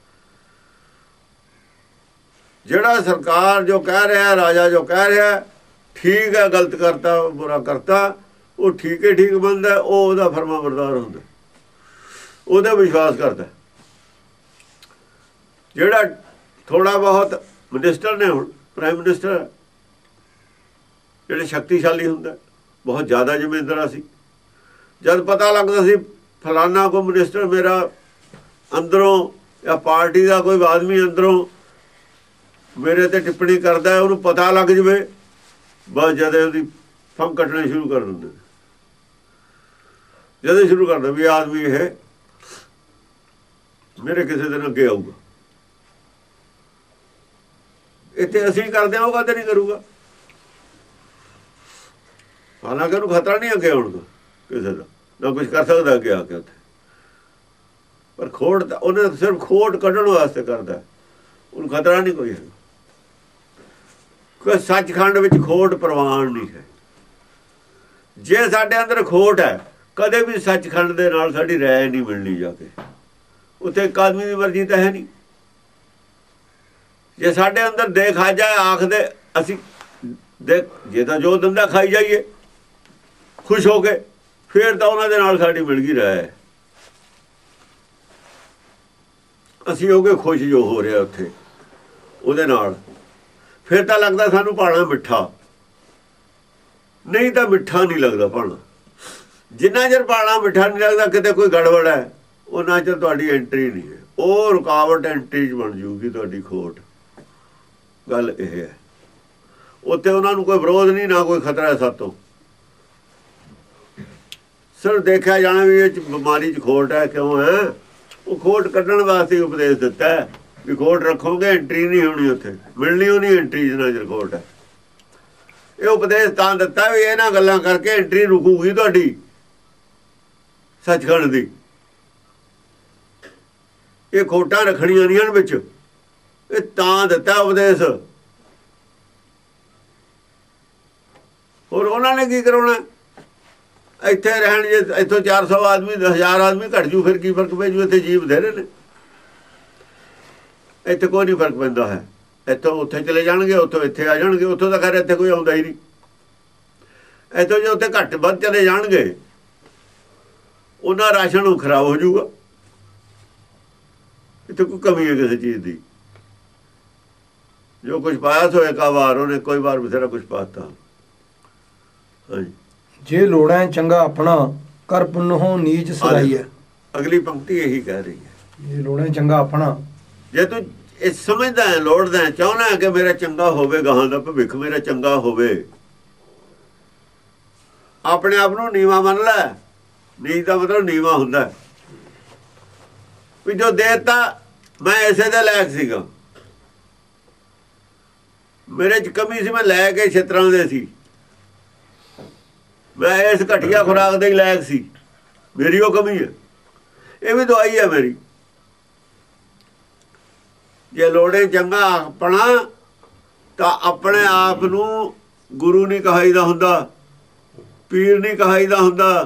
ਜਿਹੜਾ ਸਰਕਾਰ ਜੋ ਕਹਿ ਰਿਹਾ, ਰਾਜਾ ਜੋ ਕਹਿ ਰਿਹਾ, ਠੀਕ ਹੈ, ਗਲਤ ਕਰਤਾ, ਬੁਰਾ ਕਰਤਾ, ਉਹ ਠੀਕ ਹੈ, ਠੀਕ ਮੰਨਦਾ, ਉਹ ਉਹਦਾ ਫਰਮਾ ਬਰਦਾਰ ਹੁੰਦਾ, ਉਹਦਾ ਵਿਸ਼ਵਾਸ ਕਰਦਾ। ਜਿਹੜਾ ਥੋੜਾ ਬਹੁਤ ਮਿਨਿਸਟਰ ਨੇ, ਹੁਣ ਪ੍ਰਾਈਮ ਮਿਨਿਸਟਰ ਜਿਹੜੇ ਸ਼ਕਤੀਸ਼ਾਲੀ ਹੁੰਦਾ, ਬਹੁਤ ਜ਼ਿਆਦਾ ਜ਼ਿੰਮੇਦਾਰ ਸੀ, ਜਦ ਪਤਾ ਲੱਗਦਾ ਸੀ ਫਲਾਨਾ ਕੋਈ ਮਿਨਿਸਟਰ ਮੇਰਾ ਅੰਦਰੋਂ ਜਾਂ ਪਾਰਟੀ ਦਾ ਕੋਈ ਆਦਮੀ ਅੰਦਰੋਂ ਮੇਰੇ ਤੇ ਟਿੱਪਣੀ ਕਰਦਾ, ਉਹਨੂੰ ਪਤਾ ਲੱਗ ਜਵੇ, ਬਸ ਜਦ ਉਹਦੀ ਫੰਮ ਕੱਟਣੇ ਸ਼ੁਰੂ ਕਰ ਦਿੰਦੇ। ਜਦੋਂ ਸ਼ੁਰੂ ਕਰਦਾ ਵੀ ਆਦਮੀ ਇਹ ਮੇਰੇ ਕਿਸੇ ਦਿਨ ਅੱਗੇ ਆਊਗਾ, ਇੱਥੇ ਅਸੀਂ ਕਰਦੇ ਹਾਂ, ਉਹ ਕਦੇ ਨਹੀਂ ਕਰੂਗਾ। ਹਾਲਾਂਕਿ ਉਹਨੂੰ ਖਤਰਾ ਨਹੀਂ ਅੱਗੇ ਆਉਣ ਦਾ ਕਿਸੇ ਦਾ, ਨਾ ਕੁਝ ਕਰ ਸਕਦਾ ਅੱਗੇ ਆ ਕੇ ਉੱਥੇ, ਪਰ ਖੋਟ ਤਾਂ ਉਹਨੇ ਸਿਰਫ ਖੋਟ ਕੱਢਣ ਵਾਸਤੇ ਕਰਦਾ, ਉਹਨੂੰ ਖਤਰਾ ਨਹੀਂ ਕੋਈ ਹੈ। ਕੋਈ ਸੱਚਖੰਡ ਵਿੱਚ ਖੋਟ ਪ੍ਰਵਾਨ ਨਹੀਂ ਹੈ। ਜੇ ਸਾਡੇ ਅੰਦਰ ਖੋਟ ਹੈ, ਕਦੇ ਵੀ ਸੱਚਖੰਡ ਦੇ ਨਾਲ ਸਾਡੀ ਰਾਏ ਨਹੀਂ ਮਿਲਣੀ ਜਾ ਕੇ, ਉੱਥੇ ਇੱਕ ਆਦਮੀ ਦੀ ਮਰਜ਼ੀ ਤਾਂ ਹੈ ਨਹੀਂ। ਜੇ ਸਾਡੇ ਅੰਦਰ ਦੇਖ ਆ ਜਾਏ, ਆਖਦੇ ਅਸੀਂ ਦੇਖ, ਜੇ ਤਾਂ ਜੋ ਦੰਦਾ ਖਾਈ ਜਾਈਏ ਖੁਸ਼ ਹੋ ਕੇ, ਫਿਰ ਤਾਂ ਉਹਨਾਂ ਦੇ ਨਾਲ ਸਾਡੀ ਮਿਲ ਗਈ ਰਾਏ, ਅਸੀਂ ਹੋ ਗਏ ਖੁਸ਼ ਜੋ ਹੋ ਰਿਹਾ ਉੱਥੇ ਉਹਦੇ ਨਾਲ, ਫਿਰ ਤਾਂ ਲੱਗਦਾ ਸਾਨੂੰ ਭਾਣਾ ਮਿੱਠਾ, ਨਹੀਂ ਤਾਂ ਮਿੱਠਾ ਨਹੀਂ ਲੱਗਦਾ ਭਾਣਾ। ਜਿੰਨਾ ਚਿਰ ਭਾਣਾ ਮਿੱਠਾ ਨਹੀਂ ਲੱਗਦਾ, ਕਿਤੇ ਕੋਈ ਗੜਬੜ ਹੈ, ਉਹਨਾਂ ਚਿਰ ਤੁਹਾਡੀ ਐਂਟਰੀ ਨਹੀਂ ਹੈ, ਉਹ ਰੁਕਾਵਟ ਐਂਟਰੀ 'ਚ ਬਣ ਜੂਗੀ ਤੁਹਾਡੀ ਖੋਟ। ਗੱਲ ਇਹ ਹੈ, ਉੱਥੇ ਉਹਨਾਂ ਨੂੰ ਕੋਈ ਵਿਰੋਧ ਨਹੀਂ, ਨਾ ਕੋਈ ਖਤਰਾ ਸਾਤੋਂ, ਸਿਰਫ ਦੇਖਿਆ ਜਾਣਾ ਵੀ ਇਹ 'ਚ ਬਿਮਾਰੀ 'ਚ ਖੋਟ ਹੈ, ਕਿਉਂ ਹੈ, ਉਹ ਖੋਟ ਕੱਢਣ ਵਾਸਤੇ ਉਪਦੇਸ਼ ਦਿੱਤਾ ਵੀ ਖੋਟ ਰੱਖੋਗੇ ਐਂਟਰੀ ਨਹੀਂ ਹੋਣੀ, ਉੱਥੇ ਮਿਲਣੀ ਉਹ ਨਹੀਂ ਐਂਟਰੀ ਜਿੰਨਾ ਚਿਰ ਖੋਟ ਹੈ। ਇਹ ਉਪਦੇਸ਼ ਤਾਂ ਦਿੱਤਾ ਵੀ ਇਹਨਾਂ ਗੱਲਾਂ ਕਰਕੇ ਐਂਟਰੀ ਰੁਕੂਗੀ ਤੁਹਾਡੀ ਸੱਚਖੰਡ ਦੀ। ਇਹ ਖੋਟਾਂ ਰੱਖਣੀਆਂ ਨਹੀਂ ਹਨ ਵਿੱਚ, ਇਹ ਤਾਂ ਦਿੱਤਾ ਉਪਦੇਸ਼। ਹੋਰ ਉਹਨਾਂ ਨੇ ਕੀ ਕਰਾਉਣਾ? ਇੱਥੇ ਰਹਿਣ, ਜੇ ਇੱਥੋਂ 400 ਆਦਮੀ 1000 ਆਦਮੀ ਘੱਟ ਜੂ, ਫਿਰ ਕੀ ਫਰਕ ਪੈ ਜੂ? ਇੱਥੇ ਜੀਵ ਬਥੇਰੇ ਨੇ, ਇੱਥੇ ਕੋਈ ਨਹੀਂ ਫਰਕ ਪੈਂਦਾ ਹੈ। ਇੱਥੋਂ ਉੱਥੇ ਚਲੇ ਜਾਣਗੇ, ਉੱਥੋਂ ਇੱਥੇ ਆ ਜਾਣਗੇ, ਉੱਥੋਂ ਤਾਂ ਖੈਰ ਇੱਥੇ ਕੋਈ ਆਉਂਦਾ ਹੀ ਨਹੀਂ। ਇੱਥੋਂ ਜੇ ਉੱਥੇ ਘੱਟ ਵੱਧ ਚਲੇ ਜਾਣਗੇ, ਉਹਨਾਂ ਰਾਸ਼ਨ ਖਰਾਬ ਹੋ ਜਾਊਗਾ। ਇੱਥੇ ਕੋਈ ਕਮੀ ਹੈ ਕਿਸੇ ਚੀਜ਼ ਦੀ? ਜੋ ਕੁਛ ਪਾਇਆ ਸੋ ਇੱਕ ਵਾਰ, ਉਹਨੇ ਕੋਈ ਵਾਰ ਬਥੇਰਾ ਕੁਛ ਪਾਤਾ। ਹਾਂਜੀ, ਜੇ ਲੋੜਾਂ ਚੰਗਾ ਆਪਣਾ ਕਰ ਪੁੰਨਹੁ ਨੀਚ ਸਦਾਈ ਹੈ। ਅਗਲੀ ਪੰਕਤੀ ਇਹੀ ਕਹਿ ਰਹੀ ਹੈ, ਜੇ ਲੋੜਾਂ ਚੰਗਾ ਆਪਣਾ, ਜੇ ਤੂੰ ਇਹ ਸਮਝਦਾ ਹੈ, ਲੋੜਦਾ ਹੈ, ਚਾਹੁੰਦਾ ਹੈ ਕਿ ਮੇਰਾ ਚੰਗਾ ਹੋਵੇ, ਗਾਹਾਂ ਦਾ ਭਵਿੱਖ ਮੇਰਾ ਚੰਗਾ ਹੋਵੇ, ਆਪਣੇ ਆਪ ਨੂੰ ਨੀਵਾਂ ਮੰਨ ਲੈ। ਨੀਚ ਦਾ ਮਤਲਬ ਨੀਵਾਂ ਹੁੰਦਾ ਵੀ ਜੋ ਦੇਤਾ ਮੈਂ ਇਸੇ ਦੇ ਲਾਇਕ ਸੀਗਾ, ਮੇਰੇ 'ਚ ਕਮੀ ਸੀ, ਮੈਂ ਲੈ ਕੇ ਛਿੱਤਰਾਂ ਦੇ ਸੀ, ਮੈਂ ਇਸ ਘਟੀਆ ਖੁਰਾਕ ਦੇ ਹੀ ਲਾਇਕ ਸੀ, ਮੇਰੀ ਉਹ ਕਮੀ ਹੈ, ਇਹ ਵੀ ਦਵਾਈ ਹੈ ਮੇਰੀ। ਜੇ ਲੋੜੇ ਚੰਗਾ ਆਪਣਾ ਤਾਂ ਆਪਣੇ ਆਪ ਨੂੰ ਗੁਰੂ ਨਹੀਂ ਕਹਾਈਦਾ ਹੁੰਦਾ, ਪੀਰ ਨਹੀਂ ਕਹਾਈਦਾ ਹੁੰਦਾ,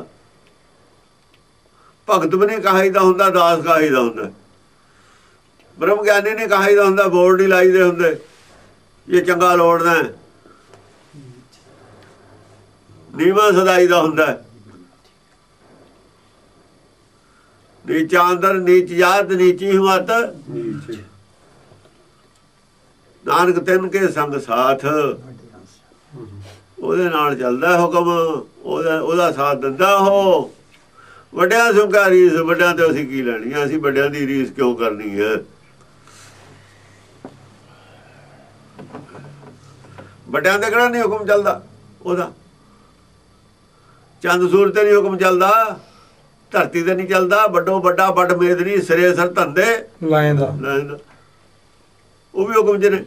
ਭਗਤ ਵੀ ਨਹੀਂ ਕਹਾਈਦਾ ਹੁੰਦਾ, ਦਾਸ ਕਹਾਈਦਾ ਹੁੰਦਾ, ਬ੍ਰਹਮ ਗਿਆਨੀ ਨਹੀਂ ਕਹਾਈਦਾ ਹੁੰਦਾ, ਬੋਰਡ ਨਹੀਂ ਲਾਈਦੇ ਹੁੰਦੇ ਇਹ ਚੰਗਾ ਲੋੜਦਾ, ਨੀਵਾਂ ਸਦਾਈਦਾ ਹੁੰਦਾ। ਨੀਚਾ ਅੰਦਰ ਨੀਚ ਜਾਤ ਨੀਚੀ ਹਿੰਮਤ, ਨਾਨਕ ਤਿੰਨ ਕੇ ਸੰਗ ਸਾਥ। ਉਹਦੇ ਨਾਲ ਚੱਲਦਾ ਹੁਕਮ, ਉਹਦਾ ਸਾਥ ਦਿੰਦਾ ਉਹ। ਵੱਡਿਆਂ ਸੁੰਕਾ ਰੀਸ, ਵੱਡਿਆਂ ਤੇ ਅਸੀਂ ਕੀ ਲੈਣੀ ਹੈ, ਅਸੀਂ ਵੱਡਿਆਂ ਦੀ ਰੀਸ ਕਿਉਂ ਕਰਨੀ ਹੈ। ਵੱਡਿਆਂ ਤੇ ਕਿਹੜਾ ਨਹੀਂ ਹੁਕਮ ਚੱਲਦਾ ਉਹਦਾ, ਚੰਦ ਸੂਰਜ ਤੇ ਨਹੀਂ ਹੁਕਮ ਚੱਲਦਾ, ਧਰਤੀ ਤੇ ਨਹੀਂ ਚੱਲਦਾ। ਵੱਡੋ ਵੱਡਾ ਵੱਡ ਮੇਦਨੀ ਸਿਰੇ ਸਰ ਧੰਦੇ ਲਾਇੰਦਾ, ਉਹ ਵੀ ਹੁਕਮ ਚ ਨੇ।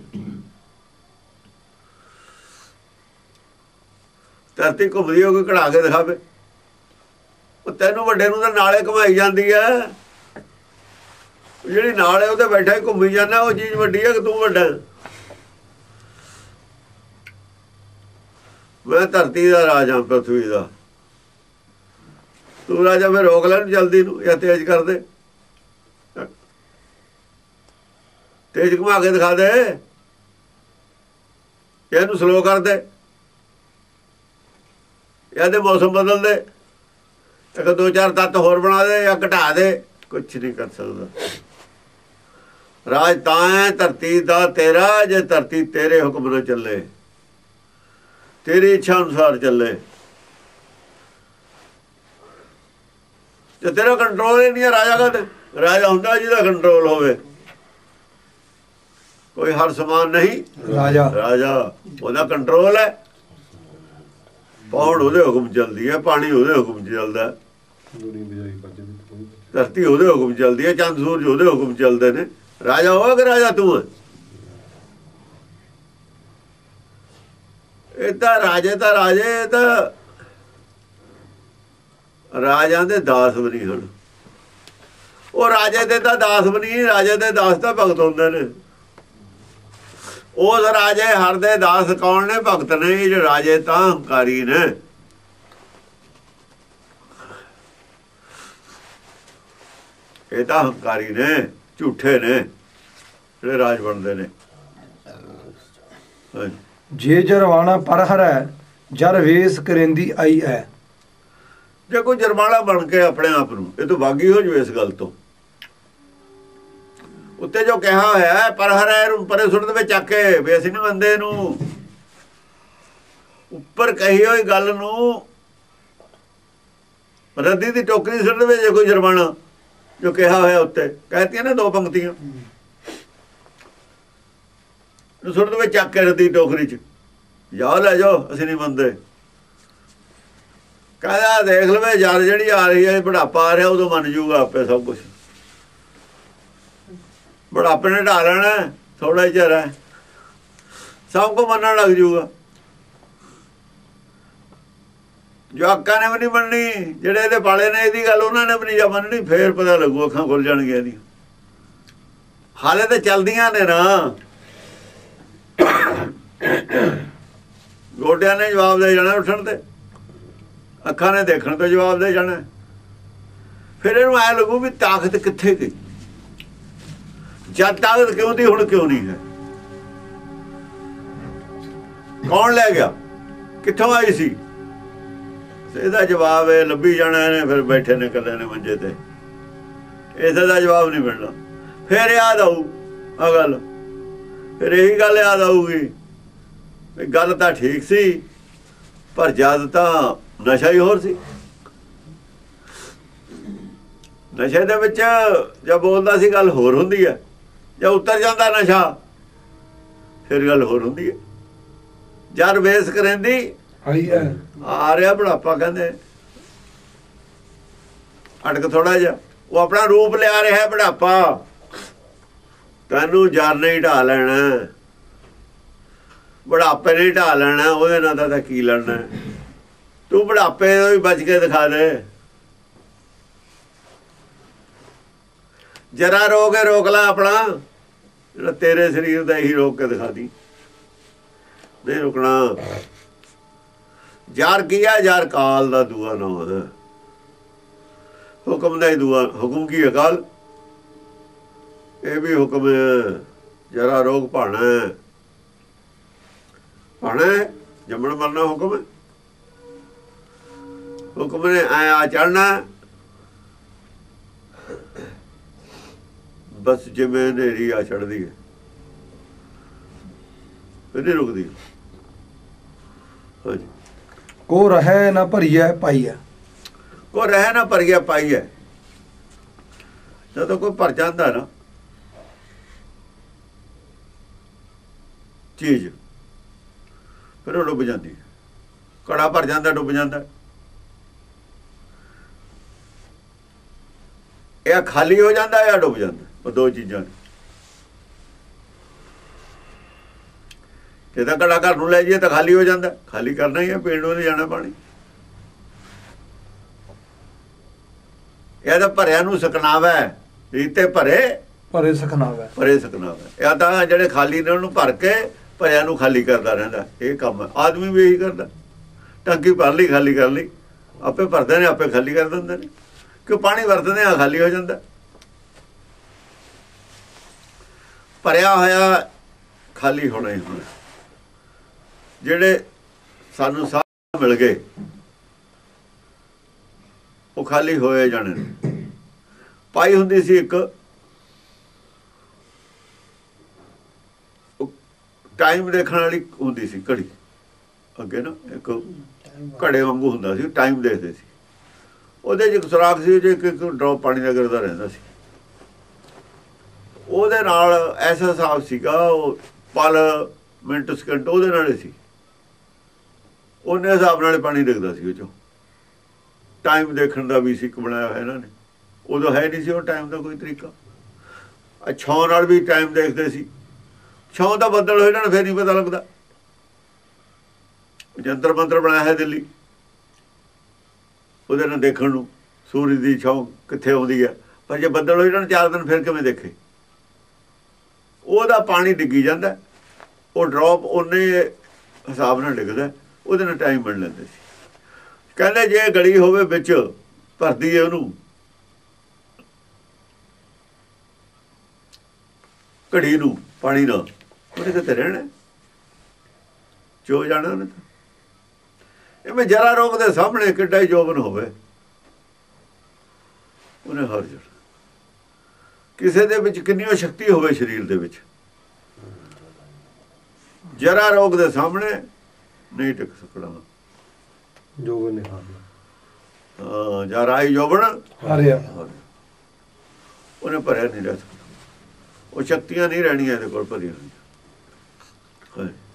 ਧਰਤੀ ਘੁੰਮਦੀ ਹੋ ਕੇ ਕਢਾ ਕੇ ਦਿਖਾਵੇ, ਉਹ ਤੈਨੂੰ ਵੱਡੇ ਨੂੰ ਤਾਂ ਨਾਲੇ ਘੁਮਾਈ ਜਾਂਦੀ ਹੈ, ਜਿਹੜੀ ਨਾਲ ਹੈ ਉਹਦੇ ਬੈਠਾ ਹੀ ਘੁੰਮੀ ਜਾਂਦਾ, ਉਹ ਚੀਜ਼ ਵੱਡੀ ਹੈ ਕਿ ਤੂੰ ਵੱਡਾ। ਮੈਂ ਧਰਤੀ ਦਾ ਰਾਜਾ, ਪ੍ਰਥਵੀ ਦਾ ਤੂੰ ਰਾਜਾ। ਫਿਰ ਰੋਕ ਲੈਣ ਜਲਦੀ ਨੂੰ ਜਾਂ ਤੇਜ਼ ਕਰ ਦੇ, ਤੇਜ਼ ਘੁਮਾ ਕੇ ਦਿਖਾ ਦੇ, ਇਹਨੂੰ ਸਲੋ ਕਰ ਦੇ, ਇਹਦੇ ਮੌਸਮ ਬਦਲ ਦੇ, ਇੱਕ ਦੋ ਚਾਰ ਤੱਤ ਹੋਰ ਬਣਾ ਦੇ ਜਾਂ ਘਟਾ ਦੇ, ਕੁਛ ਨਹੀਂ ਕਰ ਸਕਦਾ। ਰਾਜ ਤਾਂ ਹੈ ਧਰਤੀ ਦਾ ਤੇਰਾ, ਜੇ ਧਰਤੀ ਤੇਰੇ ਹੁਕਮ ਨਾਲ ਚੱਲੇ, ਤੇਰੀ ਇੱਛਾ ਅਨੁਸਾਰ ਚੱਲੇ। ਜੇ ਤੇਰਾ ਕੰਟਰੋਲ ਹੀ ਨਹੀਂ ਹੈ ਰਾਜਾ ਦਾ, ਰਾਜਾ ਹੁੰਦਾ ਜਿਹਦਾ ਕੰਟਰੋਲ ਹੋਵੇ। ਕੋਈ ਹਰ ਸਮਾਨ ਨਹੀਂ ਰਾਜਾ, ਰਾਜਾ ਉਹਦਾ ਕੰਟਰੋਲ ਹੈ। ਪੌੜ ਉਹਦੇ ਹੁਕਮ ਚੱਲਦੀ ਹੈ, ਪਾਣੀ ਉਹਦੇ ਹੁਕਮ ਚੱਲਦਾ, ਧਰਤੀ ਉਹਦੇ ਹੁਕਮ ਚੱਲਦੀ ਹੈ, ਚੰਦ ਸੂਰਜ ਉਹਦੇ ਹੁਕਮ ਚੱਲਦੇ ਨੇ। ਰਾਜਾ ਹੋਇਆ ਕਿ ਰਾਜਾ ਤੂੰ ਹੈ? ਇਹ ਤਾਂ ਰਾਜੇ ਤਾਂ ਰਾਜੇ, ਇਹ ਤਾਂ ਰਾਜਾਂ ਦੇ ਦਾਸ ਵੀ ਨਹੀਂ ਹਨ। ਉਹ ਰਾਜੇ ਦੇ ਤਾਂ ਦਾਸ ਵੀ ਨਹੀਂ, ਰਾਜੇ ਦੇ ਦਾਸ ਤਾਂ ਭਗਤ ਹੁੰਦੇ ਨੇ। ਉਸ ਰਾਜੇ ਹਰ ਦੇ ਦਾਸ ਕੌਣ ਨੇ? ਭਗਤ ਨੇ। ਜਿਹੜੇ ਰਾਜੇ ਤਾਂ ਹੰਕਾਰੀ ਨੇ, ਇਹ ਤਾਂ ਹੰਕਾਰੀ ਨੇ, ਝੂਠੇ ਨੇ ਜਿਹੜੇ ਰਾਜ ਬਣਦੇ ਨੇ। ਜੇ ਜਰਵਾਣਾ ਪਰ ਹਰੈ, ਜਰ ਵੇਸ ਕਰੇਂਦੀ ਆਈ ਹੈ। ਜੇ ਕੋਈ ਜਰਮਾਲਾ ਬਣ ਕੇ ਆਪਣੇ ਆਪ ਨੂੰ ਇਹ ਤੋਂ ਬਾਗੀ ਹੋ ਜਾਵੇ ਇਸ ਗੱਲ ਤੋਂ, ਉੱਤੇ ਜੋ ਕਿਹਾ ਹੋਇਆ ਪਰ ਹਰੈ ਨੂੰ ਪਰੇ ਸੁੱਟ ਦੇਵੇ ਚੱਕ ਕੇ, ਵੀ ਅਸੀਂ ਨਹੀਂ ਮੰਨਦੇ ਇਹਨੂੰ। ਉੱਪਰ ਕਹੀ ਹੋਈ ਗੱਲ ਨੂੰ ਰੱਦੀ ਦੀ ਟੋਕਰੀ ਸੁੱਟ ਦੇਵੇ ਜੇ ਕੋਈ ਜਰਮਾਨਾ ਜੋ ਕਿਹਾ ਹੋਇਆ ਉੱਤੇ। ਕਹਿਤੀਆਂ ਨੇ ਦੋ ਪੰਕਤੀਆਂ, ਸੁੱਟ ਦੇਵੇ ਚੱਕ ਕੇ ਰੱਦੀ ਟੋਕਰੀ 'ਚ, ਜਾਓ ਲੈ ਜਾਓ ਅਸੀਂ ਨਹੀਂ ਮੰਨਦੇ। ਕਹਿੰਦਾ ਦੇਖ ਲਵੇ ਯਾਰ ਜਿਹੜੀ ਆ ਰਹੀ ਹੈ, ਬੁਢਾਪਾ ਆ ਰਿਹਾ, ਉਦੋਂ ਮੰਨ ਜੂਗਾ ਆਪੇ ਸਭ ਕੁਛ। ਬੁਢਾਪੇ ਨੇ ਢਾ ਲੈਣਾ, ਥੋੜਾ ਹੀ ਚਿਰ ਹੈ, ਸਭ ਕੋ ਮੰਨਣ ਲੱਗ ਜੂਗਾ। ਜਵਾਕਾਂ ਨੇ ਵੀ ਨਹੀਂ ਮੰਨਣੀ, ਜਿਹੜੇ ਇਹਦੇ ਪਾਲੇ ਨੇ ਇਹਦੀ ਗੱਲ, ਉਹਨਾਂ ਨੇ ਵੀ ਨਹੀਂ ਜਾ ਮੰਨਣੀ। ਫੇਰ ਪਤਾ ਲੱਗੂ, ਅੱਖਾਂ ਖੁੱਲ ਜਾਣਗੀਆਂ ਇਹਦੀਆਂ। ਹਾਲੇ ਤਾਂ ਚੱਲਦੀਆਂ ਨੇ ਨਾ, ਗੋਡਿਆਂ ਨੇ ਜਵਾਬ ਦੇ ਜਾਣਾ ਉੱਠਣ ਤੇ, ਅੱਖਾਂ ਨੇ ਦੇਖਣ ਤੋਂ ਜਵਾਬ ਦੇ ਜਾਣਾ। ਫਿਰ ਇਹਨੂੰ ਐ ਲੱਗੂ ਵੀ ਤਾਕਤ ਕਿੱਥੇ ਗਈ, ਜਦ ਤਾਕਤ ਕਿਉਂ ਦੀ ਹੁਣ ਕਿਉਂ ਨਹੀਂ ਹੈ, ਕੌਣ ਲੈ ਗਿਆ, ਕਿੱਥੋਂ ਆਈ ਸੀ। ਇਹਦਾ ਜਵਾਬ ਇਹ ਲੱਭੀ ਜਾਣਾ ਇਹਨੇ। ਫਿਰ ਬੈਠੇ ਨੇ ਕੱਲੇ ਨੇ ਮੰਜੇ ਤੇ, ਇਸੇ ਦਾ ਜਵਾਬ ਨਹੀਂ ਮਿਲਣਾ। ਫਿਰ ਯਾਦ ਆਊ ਆ ਗੱਲ, ਫਿਰ ਇਹੀ ਗੱਲ ਯਾਦ ਆਊਗੀ, ਗੱਲ ਤਾਂ ਠੀਕ ਸੀ ਪਰ ਜਦ ਤਾਂ ਨਸ਼ਾ ਹੀ ਹੋਰ ਸੀ। ਨਸ਼ੇ ਦੇ ਵਿੱਚ ਜਦ ਬੋਲਦਾ ਸੀ ਗੱਲ ਹੋਰ ਹੁੰਦੀ ਹੈ, ਜਦ ਉਤਰ ਜਾਂਦਾ ਨਸ਼ਾ ਫਿਰ ਗੱਲ ਹੋਰ ਹੁੰਦੀ ਹੈ। ਜਦ ਵੇਸ ਕਰੇਂਦੀ ਆਈ ਹੈ, ਆ ਰਿਹਾ ਬੁਢਾਪਾ, ਕਹਿੰਦੇ ਅਟਕ ਥੋੜਾ ਜਿਹਾ, ਉਹ ਆਪਣਾ ਰੂਪ ਲਿਆ ਰਿਹਾ ਬੁਢਾਪਾ। ਤੈਨੂੰ ਜਰ ਨਹੀਂ ਢਾ ਲੈਣਾ, ਬੁਢਾਪੇ ਨਹੀਂ ਢਾ ਲੈਣਾ, ਉਹਦੇ ਨਾਲ ਤਾਂ ਕੀ ਲੜਨਾ। ਤੂੰ ਬੁਢਾਪੇ ਤੋਂ ਵੀ ਬਚ ਕੇ ਦਿਖਾ ਦੇ। ਜਰਾ ਰੋਕ ਲਾ ਆਪਣਾ, ਜਿਹੜਾ ਤੇਰੇ ਸਰੀਰ ਦਾ ਇਹੀ ਰੋਕ ਕੇ ਦਿਖਾ ਦੀ, ਨਹੀਂ ਰੁਕਣਾ। ਯਾਰ ਕੀਆ ਯਾਰ ਕਾਲ ਦਾ ਦੂਆ ਨਾ ਹੈ, ਹੁਕਮ ਦਾ ਹੀ ਦੂਆ। ਹੁਕਮ ਕੀ ਅਕਾਲ, ਇਹ ਵੀ ਹੁਕਮ ਹੈ। ਜਰਾ ਰੋਗ ਭਾਣਾ ਭਾਣਾ ਜੰਮਣ ਮਰਨਾ ਹੁਕਮ ਹੈ। ਹੁਕਮ ਨੇ ਆ ਚੜਨਾ, ਬਸ ਜਿਵੇਂ ਹਨੇਰੀ ਆ ਚੜਦੀ ਹੈ, ਫਿਰ ਨਹੀਂ ਰੁਕਦੀ। ਹਾਂਜੀ, ਕੋ ਰਹਿ ਨਾ ਭਰੀਐ ਪਾਈਐ। ਕੋ ਰਹਿ ਨਾ ਭਰੀਐ ਪਾਈਐ। ਜਦੋਂ ਕੋਈ ਭਰ ਜਾਂਦਾ ਨਾ ਚੀਜ਼, ਫਿਰ ਉਹ ਡੁੱਬ ਜਾਂਦੀ ਹੈ। ਘੜਾ ਭਰ ਜਾਂਦਾ, ਡੁੱਬ ਜਾਂਦਾ। ਇਹ ਖਾਲੀ ਹੋ ਜਾਂਦਾ ਜਾਂ ਡੁੱਬ ਜਾਂਦਾ, ਉਹ ਦੋ ਚੀਜ਼ਾਂ ਨੇ। ਜੇ ਤਾਂ ਘੜਾ ਘਰ ਨੂੰ ਲੈ ਜਾਈਏ ਤਾਂ ਖਾਲੀ ਹੋ ਜਾਂਦਾ, ਖਾਲੀ ਕਰਨਾ ਹੀ ਹੈ, ਪੀਣ ਨੂੰ ਨਹੀਂ ਜਾਣਾ ਪਾਣੀ। ਇਹ ਤਾਂ ਭਰਿਆ ਨੂੰ ਸਕਨਾਵਾ, ਰੀਤੇ ਭਰੇ ਸਖਨਾਵੈ। ਭਰੇ ਸਕਨਾਵਾ। ਇਹ ਤਾਂ ਜਿਹੜੇ ਖਾਲੀ ਨੇ ਉਹਨੂੰ ਭਰ ਕੇ ਭਰਿਆ ਨੂੰ ਖਾਲੀ ਕਰਦਾ ਰਹਿੰਦਾ। ਇਹ ਕੰਮ ਆਦਮੀ ਵੀ ਇਹੀ ਕਰਦਾ, ਟੰਕੀ ਭਰ ਲਈ, ਖਾਲੀ ਕਰ ਲਈ, ਆਪੇ ਭਰਦੇ ਨੇ, ਆਪੇ ਖਾਲੀ ਕਰ ਦਿੰਦੇ ਨੇ। ਕਿਉਂ ਪਾਣੀ ਵਰਤਦੇ ਆ, ਖਾਲੀ ਹੋ ਜਾਂਦਾ। ਭਰਿਆ ਹੋਇਆ ਖਾਲੀ ਹੋਣਾ ਹੀ ਹੋਣਾ। ਜਿਹੜੇ ਸਾਨੂੰ ਸਾਹ ਮਿਲ ਗਏ ਉਹ ਖਾਲੀ ਹੋਏ ਜਾਣੇ ਨੇ। ਪਾਈ ਹੁੰਦੀ ਸੀ ਇੱਕ ਟਾਈਮ ਦੇਖਣ ਵਾਲੀ ਹੁੰਦੀ ਸੀ ਘੜੀ, ਅੱਗੇ ਨਾ ਇੱਕ ਘੜੇ ਵਾਂਗੂ ਹੁੰਦਾ ਸੀ, ਟਾਈਮ ਦੇਖਦੇ ਸੀ। ਉਹਦੇ 'ਚ ਇੱਕ ਸੁਰਾਖ ਸੀ, ਜੇ ਇੱਕ ਡਰੋਪ ਪਾਣੀ ਦਾ ਗਿਰਦਾ ਰਹਿੰਦਾ ਸੀ। ਉਹਦੇ ਨਾਲ ਐਸਾ ਹਿਸਾਬ ਸੀਗਾ, ਉਹ ਪਲ ਮਿੰਟ ਸਕਿੰਟ ਉਹਦੇ ਨਾਲ ਹੀ ਸੀ। ਉਹਨੇ ਹਿਸਾਬ ਨਾਲ ਪਾਣੀ ਦਿਖਦਾ ਸੀ। ਉਹ 'ਚੋਂ ਟਾਈਮ ਦੇਖਣ ਦਾ ਵੀ ਸੀ ਇੱਕ ਬਣਾਇਆ ਹੋਇਆ ਇਹਨਾਂ ਨੇ। ਉਦੋਂ ਹੈ ਨਹੀਂ ਸੀ ਉਹ ਟਾਈਮ ਦਾ ਕੋਈ ਤਰੀਕਾ। ਛਾਂ ਨਾਲ ਵੀ ਟਾਈਮ ਦੇਖਦੇ ਸੀ। ਛਾਂ ਦਾ ਬੱਦਲ ਹੋਏ ਇਹਨਾਂ ਨੂੰ ਫਿਰ ਨਹੀਂ ਪਤਾ ਲੱਗਦਾ। ਜੰਤਰ ਮੰਤਰ ਬਣਾਇਆ ਹੈ ਦਿੱਲੀ, ਉਹਦੇ ਨਾਲ ਦੇਖਣ ਨੂੰ ਸੂਰਜ ਦੀ ਛਾਂ ਕਿੱਥੇ ਆਉਂਦੀ ਹੈ। ਪਰ ਜੇ ਬੱਦਲ ਹੋਏ ਇਹਨਾਂ ਨੂੰ 4 ਦਿਨ ਫਿਰ ਕਿਵੇਂ ਦੇਖੇ। ਉਹਦਾ ਪਾਣੀ ਡਿੱਗੀ ਜਾਂਦਾ, ਉਹ ਡਰੋਪ ਉਹਨੇ ਹਿਸਾਬ ਨਾਲ ਡਿੱਗਦਾ, ਉਹਦੇ ਨਾਲ ਟਾਈਮ ਬਣ ਲੈਂਦੇ ਸੀ। ਕਹਿੰਦੇ ਜੇ ਗਲੀ ਹੋਵੇ ਵਿੱਚ ਭਰਦੀ ਹੈ ਉਹਨੂੰ, ਘੜੀ ਨੂੰ ਪਾਣੀ ਨਾਲ, ਉਹਨੇ ਕਿਤੇ ਰਹਿਣਾ, ਚੋ ਜਾਣਾ ਉਹਨੇ। ਤਾਂ ਮੈਂ ਜਰਾ ਰੋਗ ਦੇ ਸਾਹਮਣੇ ਕਿੱਡਾ ਹੀ ਜੋਬਨ ਹੋਵੇ, ਉਹਨੇ ਹਰ ਜਾਣਾ। ਕਿਸੇ ਦੇ ਵਿੱਚ ਕਿੰਨੀ ਸ਼ਕਤੀ ਹੋਵੇ ਸਰੀਰ ਦੇ ਵਿੱਚ, ਜਰਾ ਰੋਗ ਦੇ ਸਾਹਮਣੇ ਨਹੀਂ ਟਿਕ ਸਕਣਾ। ਜੋਬਨ ਨੇ ਹਾਰਨਾ। ਜਰਾ ਹੀ ਜੋਬਨ ਹਾਰਿਆ, ਉਹਨੇ ਭਰਿਆ ਨਹੀਂ ਰਹਿ ਸਕਦਾ। ਉਹ ਸ਼ਕਤੀਆਂ ਨਹੀਂ ਰਹਿਣੀਆਂ ਇਹਦੇ ਕੋਲ ਭਰੀਆਂ ਹੋਈਆਂ।